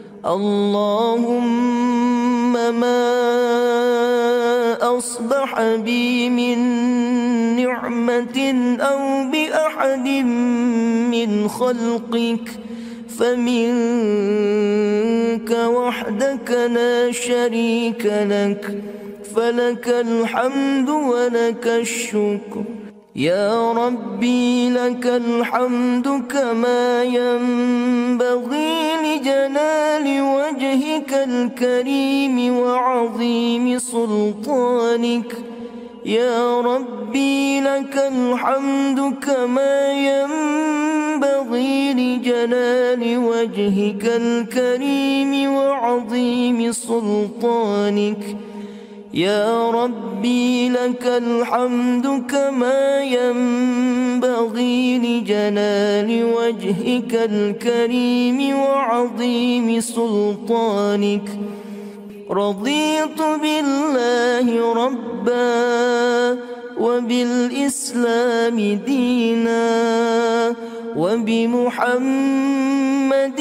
اللهم ما أصبح بي من نعمة أو بأحد من خلقك فمنك وحدك لا شريك لك، فلك الحمد ولك الشكر. يا ربي لك الحمد كما ينبغي لجلال وجهك الكريم وعظيم سلطانك. يا ربي لك الحمد كما ينبغي لجلال وجهك الكريم وعظيم سلطانك. يا ربي لك الحمد كما ينبغي لجلال وجهك الكريم وعظيم سلطانك. رضيت بالله ربا وبالإسلام دينا وبمحمد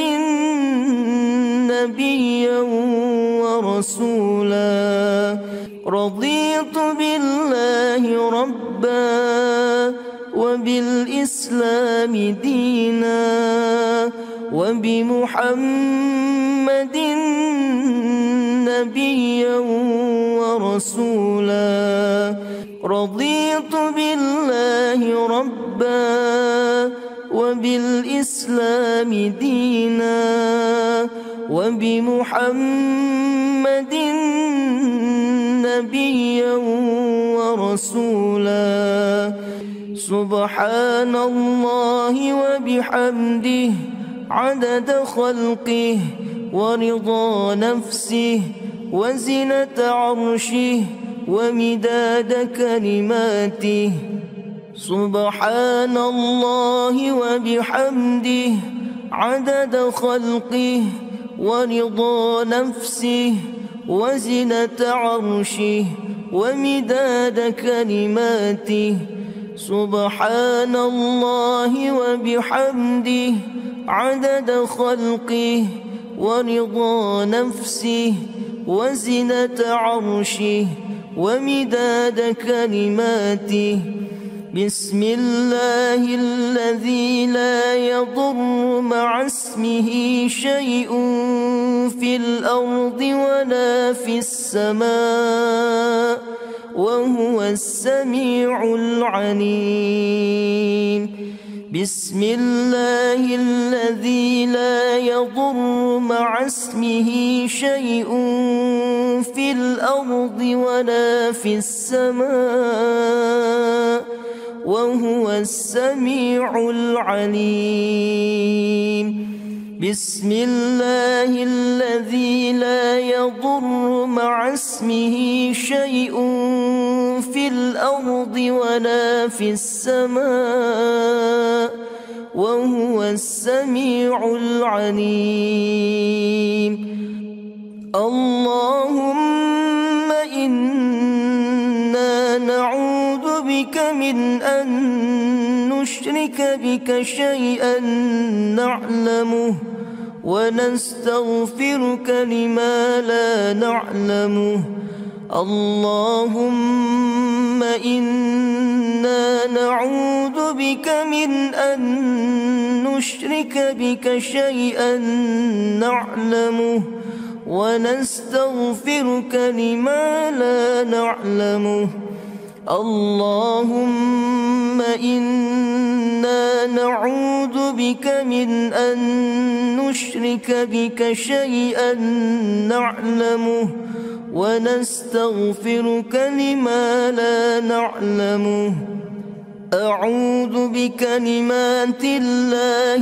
نبيا ورسولا. رضيت بالله ربا وبالإسلام دينا وبمحمد نبيا ورسولا. رضيت بالله ربا وبالإسلام دينا وبمحمد نبيا ورسولا. سبحان الله وبحمده عدد خلقه ورضا نفسه وزنة عرشه ومداد كلماته. سبحان الله وبحمده عدد خلقه ورضا نفسه وزنة عرشه ومداد كلماته. سبحان الله وبحمده عدد خلقه ورضا نفسه وزنة عرشه ومداد كلماته. بسم الله الذي لا يضر مع اسمه شيء في الأرض ولا في السماء وهو السميع العليم. بسم الله الذي لا يضر مع اسمه شيء في الأرض ولا في السماء وهو السميع العليم. بسم الله الذي لا يضر مع اسمه شيء في الأرض ولا في السماء وهو السميع العليم. اللهم إنا نعوذ بك من أن نشرك بك شيئا نعلمه ونستغفرك لما لا نعلمه. اللهم إنا نعوذ بك من أن نشرك بك شيئا نعلمه ونستغفرك لما لا نعلمه. اللهم إنا نعوذ بك من أن نشرك بك شيئا نعلمه ونستغفرك لما لا نعلمه. أعوذ بكلمات الله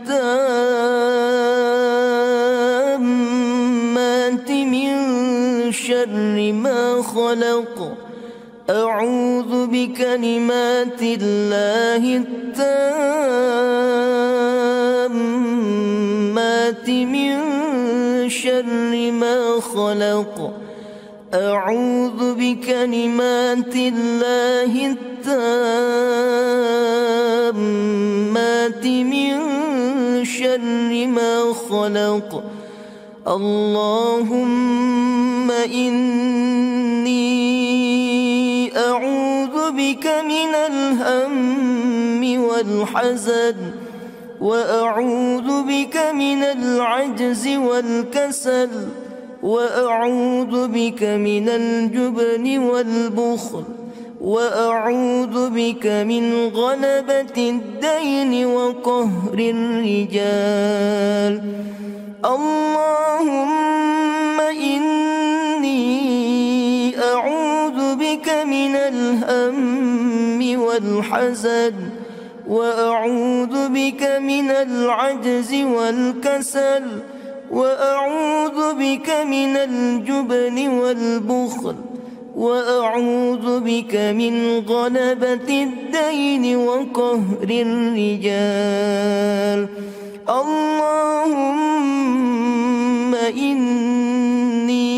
التامات من شر ما خلق. أعوذ بكلمات الله التامات من شر ما خلق. أعوذ بكلمات الله التامات من شر ما خلق. اللهم إني أعوذ بك من الهم والحزن وأعوذ بك من العجز والكسل وأعوذ بك من الجبن والبخل وأعوذ بك من غلبة الدين وقهر الرجال. اللهم إني أعوذ بك من الهم والحزن وأعوذ بك من العجز والكسل وأعوذ بك من الجبن والبخل وأعوذ بك من غلبة الدين وقهر الرجال. اللهم إني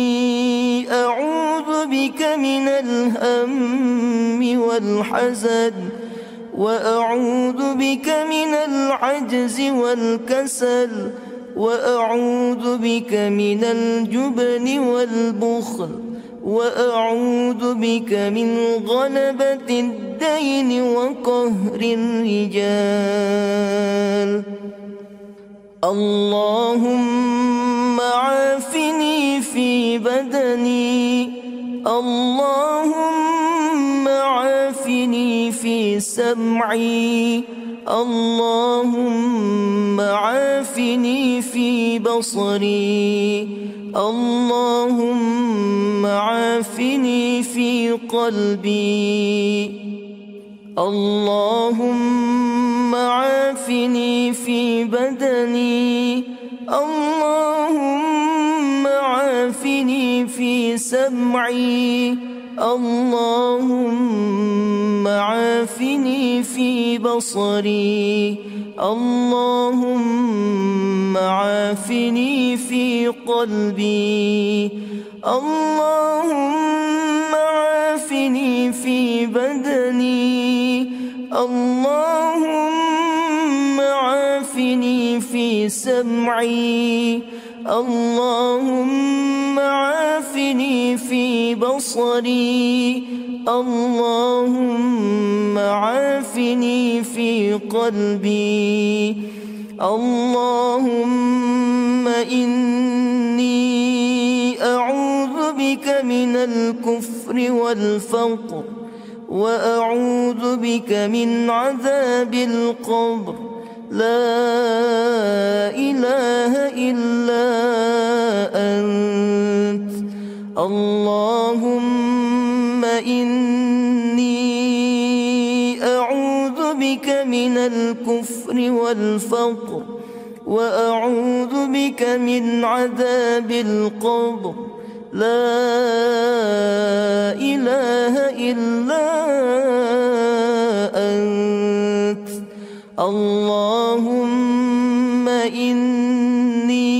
أعوذ بك من الهم والحزن وأعوذ بك من العجز والكسل وأعوذ بك من الجبن والبخل وأعوذ بك من غلبة الدين وقهر الرجال. اللهم عافني في بدني. اللهم عافني في سمعي. اللهم عافني في بصري اللهم عافني في قلبي اللهم عافني في بدني اللهم عافني في سمعي اللهم عافني في بصري اللهم عافني في قلبي اللهم عافني في بدني اللهم عافني في سمعي اللهم عافني في بصري اللهم عافني في قلبي اللهم إني أعوذ بك من الكفر والفقر وأعوذ بك من عذاب القبر لا إله إلا أنت اللهم إني أعوذ بك من الكفر والفقر وأعوذ بك من عذاب القبر لا إله إلا أنت اللهم إني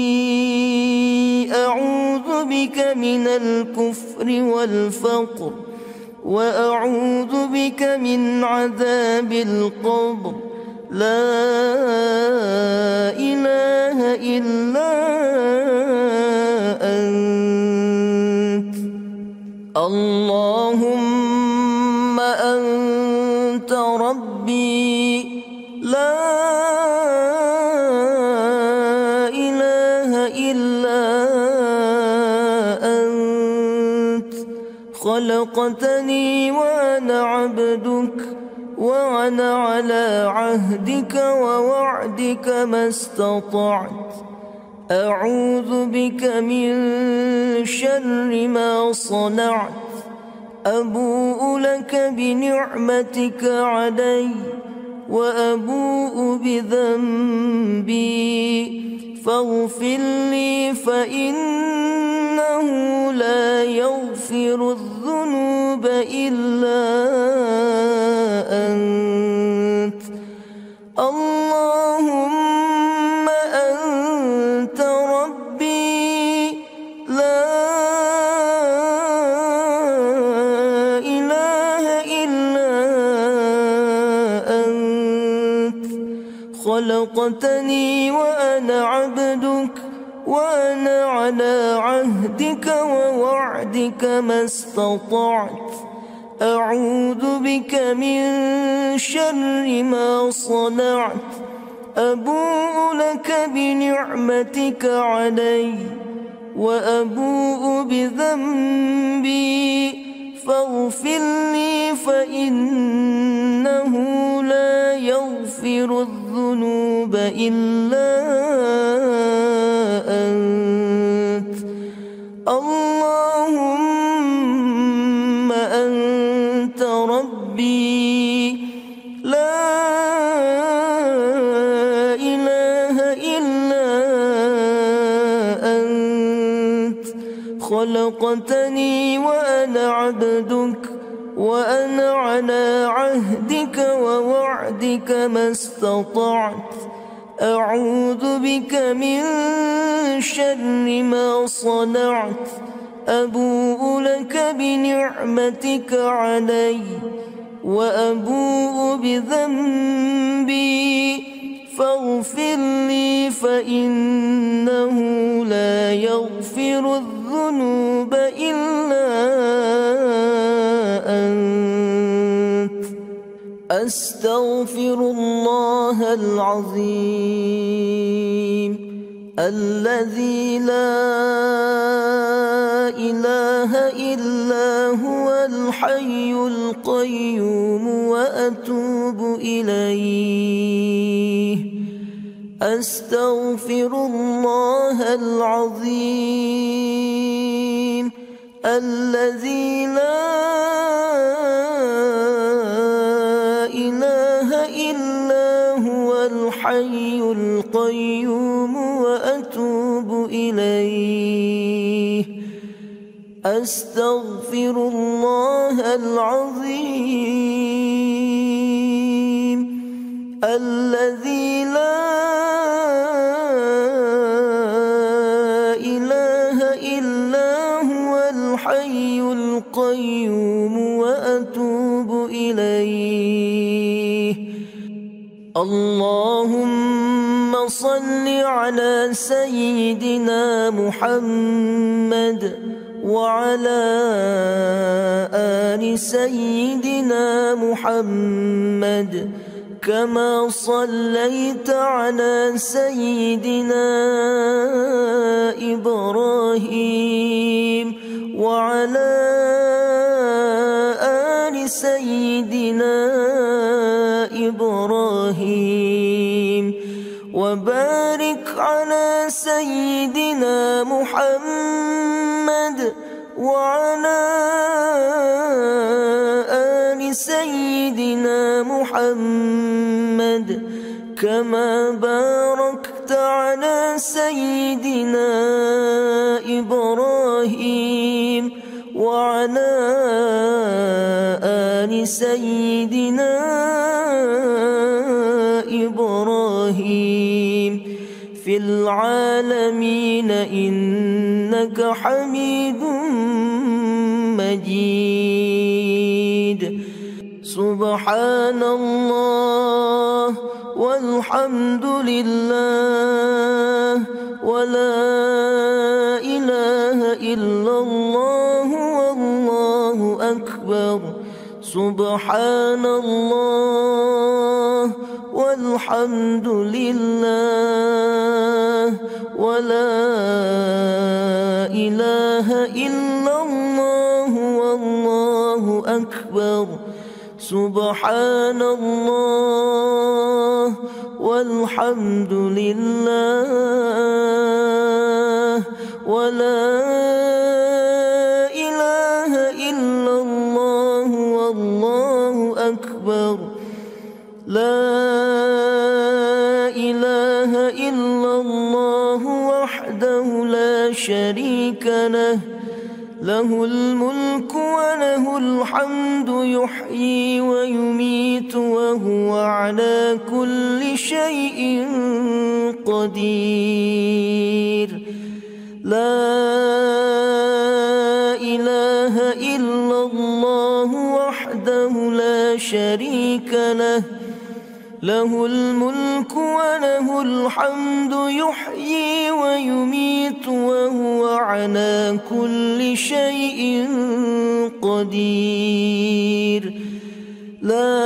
أعوذ بك من الكفر والفقر وأعوذ بك من عذاب القبر لا إله إلا أنت اللهم أنت ربي لا إله إلا أنت خلقتني وأنا عبدك وأنا على عهدك ووعدك ما استطعت أعوذ بك من شر ما صنعت أبوء لك بنعمتك علي وأبوء بذنبي فاغفر لي فإنه لا يغفر الذنوب إلا أنت اللهم أنت ربي لا إله إلا أنت خلقتني وأنا عبدك وأنا على عهدك ووعدك ما استطعت أعوذ بك من شر ما صنعت أبوء لك بنعمتك علي وأبوء بذنبي فاغفر لي فإنه لا يغفر الذنوب إلا أنت اللهم أنت ربي لا إله إلا أنت خلقتني وأنا عبدك وأنا على عهدك ووعدك ما استطعت أعوذ بك من شر ما صنعت أبوء لك بنعمتك علي وأبوء بذنبي فاغفر لي فإنه لا يغفر الذنوب إلا أنت أستغفر الله العظيم الذي لا إله إلا هو الحي القيوم وأتوب إليه. أستغفر الله العظيم الذي لا إله إلا هو الحي القيوم وأتوب إليه. أستغفر الله العظيم الذي لا إله إلا هو الحي القيوم وأتوب إليه. اللهم صل على سيدنا محمد وعلى آل سيدنا محمد كما صليت على سيدنا إبراهيم وعلى آل سيدنا إبراهيم وبارك على سيدنا محمد وعلى آل سيدنا محمد كما باركت على سيدنا إبراهيم وعلى آل سيدنا إبراهيم في العالمين إنك حميد مجيد. سبحان الله والحمد لله ولا إله إلا الله والله أكبر. سبحان الله والحمد لله ولا إله إلا الله والله أكبر. سبحان الله والحمد لله ولا إله إلا الله والله أكبر. لا إله إلا الله وحده لا شريك له له الملك وله الحمد يحيي ويميت وهو على كل شيء قدير. لا إله إلا الله وحده لا شريك له له الملك وله الحمد يحيي ويميت وهو على كل شيء قدير. لا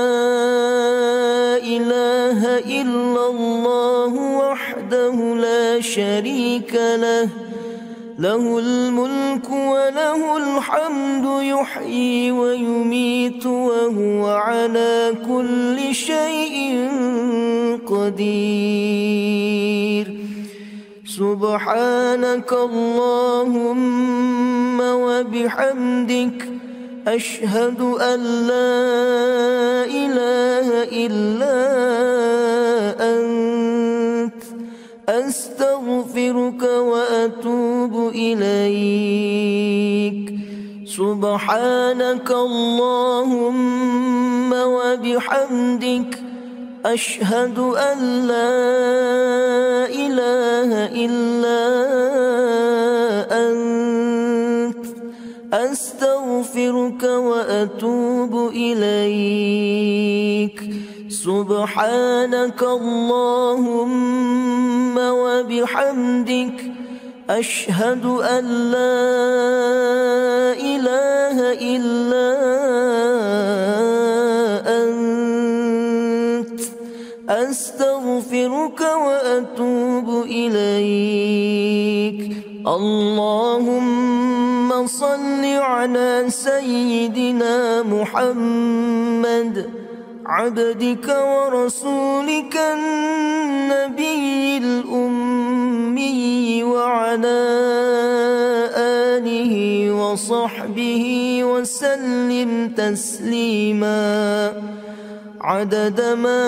إله إلا الله وحده لا شريك له له الملك وله الحمد يحيي ويميت وهو على كل شيء قدير. سبحانك اللهم وبحمدك أشهد أن لا إله إلا أنت أستغفرك وأتوب إليك. سبحانك اللهم وبحمدك أشهد أن لا إله إلا أنت أستغفرك وأتوب إليك. سبحانك اللهم وبحمدك أشهد أن لا إله إلا أنت أستغفرك أستغفرك وأتوب إليك. اللهم صل على سيدنا محمد عبدك ورسولك النبي الأمي وعلى آله وصحبه وسلم تسليما عدد ما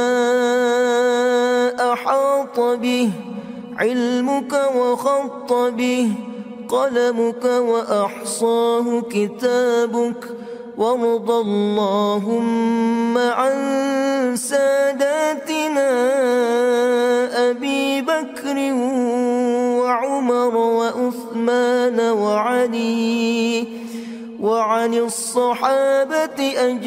أحاط به علمك وخط به قلمك وأحصاه كتابك. وارض اللهم عن ساداتنا أبي بكر وعمر وعثمان وعلي وعن الصحابة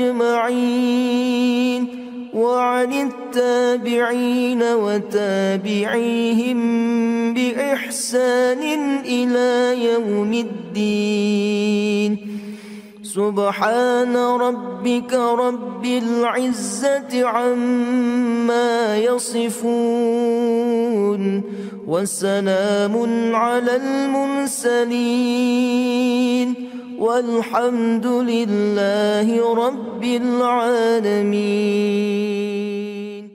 أجمعين وعن التابعين وتابعيهم بإحسان إلى يوم الدين. سبحان ربك رب العزة عما يصفون وسلام على المرسلين والحمد لله رب العالمين.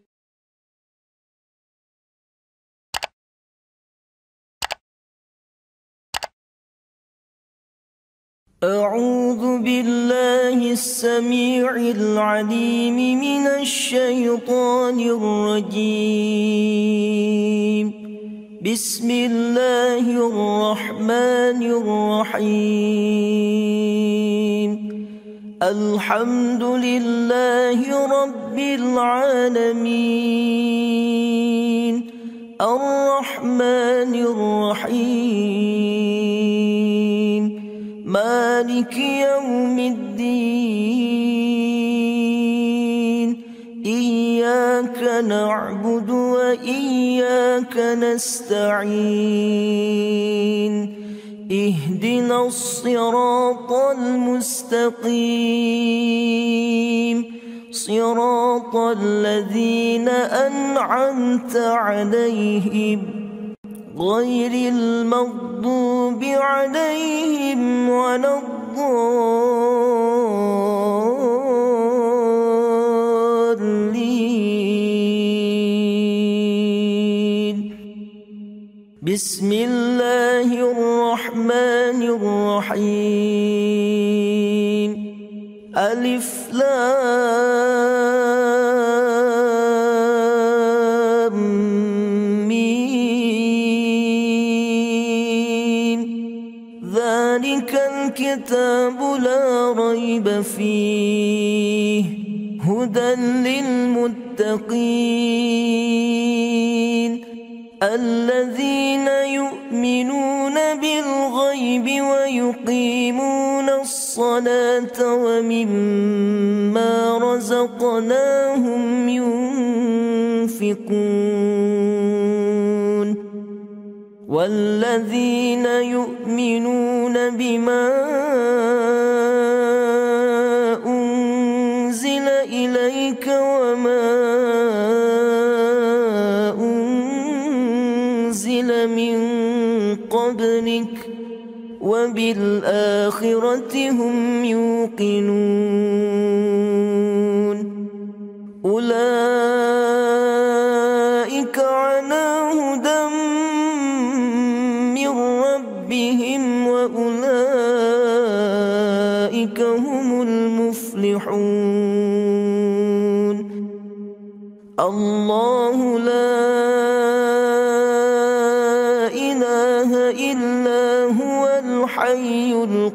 أعوذ بالله السميع العليم من الشيطان الرجيم. بسم الله الرحمن الرحيم. الحمد لله رب العالمين الرحمن الرحيم مالك يوم الدين. إياك نعبد وإياك نستعين. اهدنا الصراط المستقيم صراط الذين أنعمت عليهم غير المغضوب عليهم ولا الضالين. بسم الله الرحمن الرحيم. ألف لام ميم. ذلك الكتاب لا ريب فيه هدى للمتقين الذين يؤمنون بالغيب ويقيمون الصلاة ومما رزقناهم ينفقون. والذين يؤمنون بما أنزل إليك وما أنزل من قبلك وبالآخرة هم يوقنون. أولئك على هدى من ربهم وأولئك هم المفلحون. الله لا إله إلا هو الحي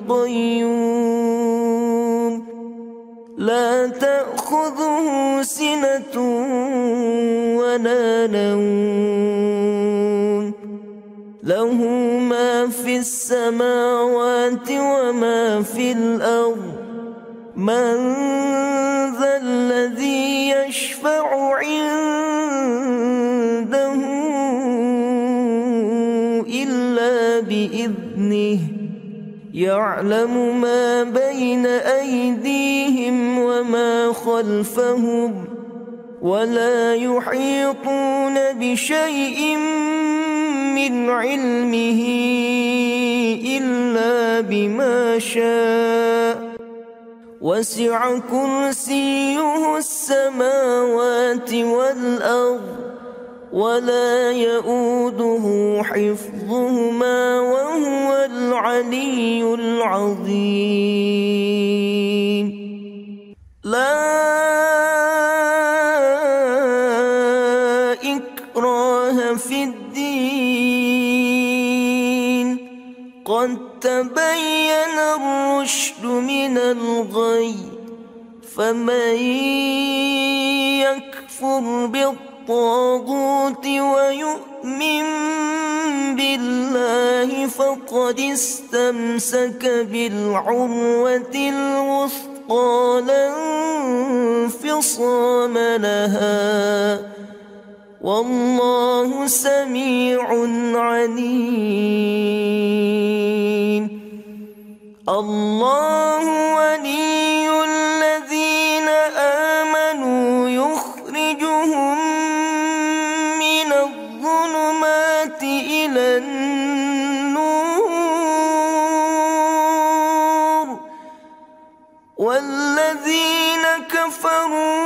القيوم لا تأخذه سنة ولا نوم له ما في السماوات وما في الأرض. من ذا الذي يشفع عنده إلا بإذنه. يعلم ما بين أيديهم وما خلفهم ولا يحيطون يحيطون بشيء من علمه إلا بما شاء وسع كرسيه السماوات والأرض ولا يؤوده حفظهما وهو العلي العظيم. لا إكراه في الدين قد تبين الرشد من الغي فمن يكفر بالطاغوت ويؤمن بالله فقد استمسك بالعروة الوثقى لا انفصام لها والله سميع عليم. الله ولي الذين آمنوا يخرجهم من الظلمات إلى النور والذين كفروا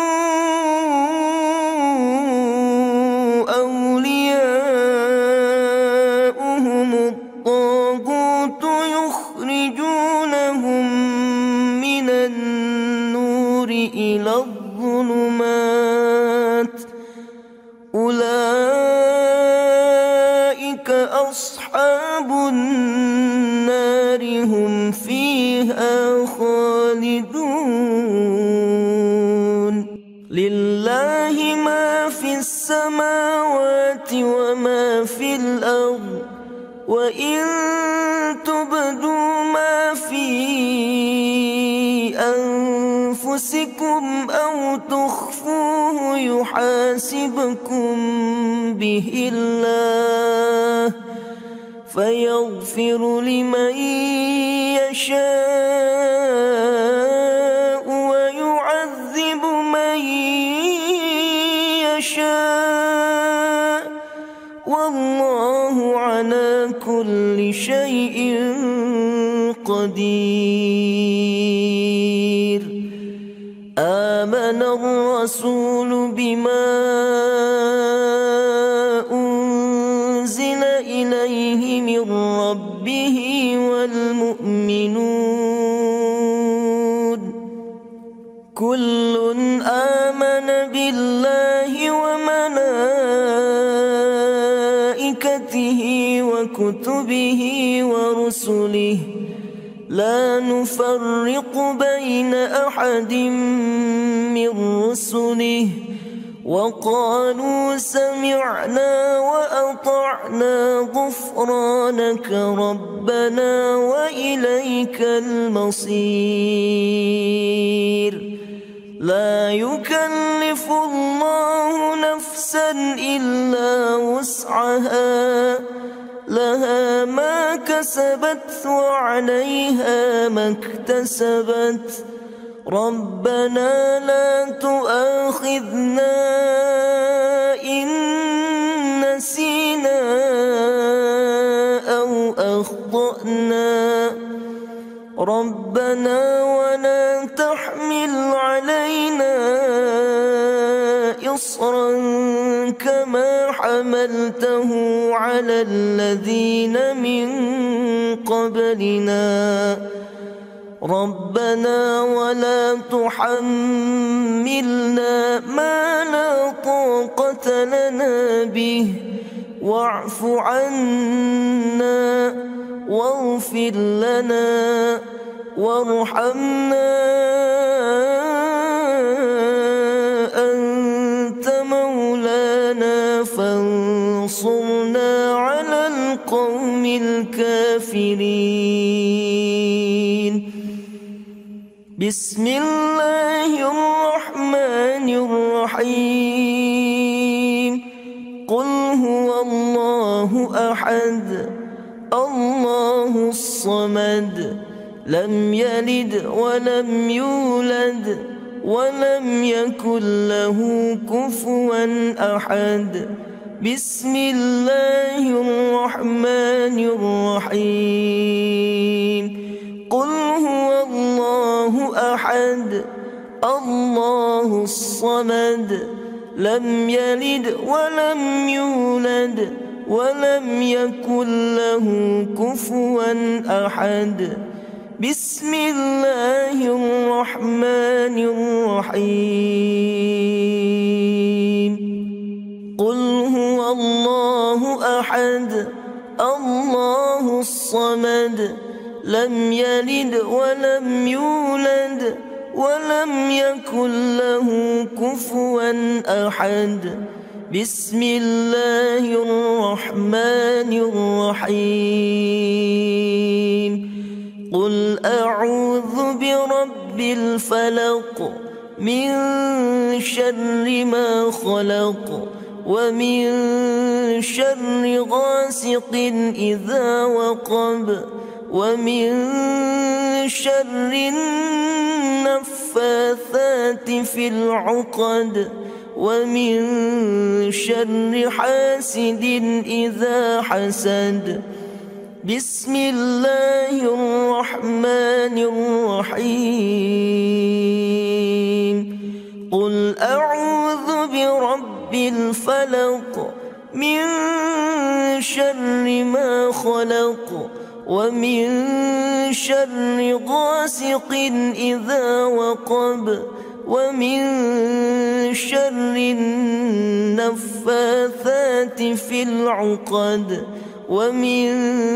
أولياؤهم الطاغوت يخرجونهم من النور إلى الظلمات أولئك أصحاب النار هم فيها خالدون. لله ما في السماوات وما في الأرض وإن تبدوا ما في أنفسكم أو تخفوه يحاسبكم به الله فيغفر لمن يشاء ويعذب من يشاء والله على كل شيء قدير. آمن الرسول بما أنزل إليه من ربه والمؤمنون كل آمن بالله وملائكته وكتبه ورسله لا نفرق بين أحد من رسله وقالوا سمعنا وأطعنا غفرانك ربنا وإليك المصير. لا يكلف الله نفسا إلا وسعها لها ما كسبت وعليها ما اكتسبت ربنا لا تؤاخذنا إن نسينا أو أخطأنا ربنا ولا تحمل علينا إصرا كما حملته على الذين من قبلنا ربنا ولا تحملنا ما لا طاقة لنا به واعف عنا واغفر لنا وارحمنا أنت مولانا فانصرنا على القوم الكافرين. بسم الله الرحمن الرحيم. قل هو الله أحد الله الصمد لم يلد ولم يولد ولم يكن له كفوا أحد. بسم الله الرحمن الرحيم. قل هو الله أحد الله الصمد لم يلد ولم يولد ولم يكن له كفوا أحد. بسم الله الرحمن الرحيم. قل هو الله أحد الله الصمد لم يلد ولم يولد ولم يكن له كفوا أحد. بسم الله الرحمن الرحيم. قل أعوذ برب الفلق من شر ما خلق ومن شر غاسق إذا وقب ومن شر النفاثات في العقد ومن شر حاسد إذا حسد. بسم الله الرحمن الرحيم. قل أعوذ برب الفلق من شر ما خلق ومن شر غاسق إذا وقب ومن شر النفاثات في العقد ومن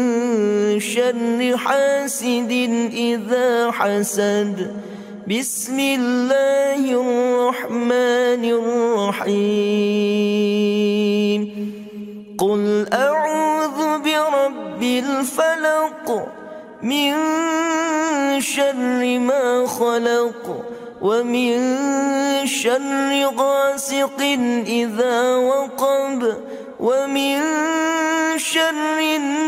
شر حاسد إذا حسد. بسم الله الرحمن الرحيم. قل أعوذ برب الفلق من شر ما خلق ومن شر غاسق إذا وقب ومن شر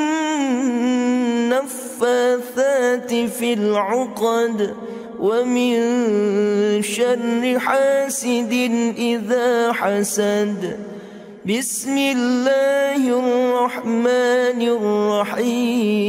النفاثات في العقد ومن شر حاسد إذا حسد. بسم الله الرحمن الرحيم.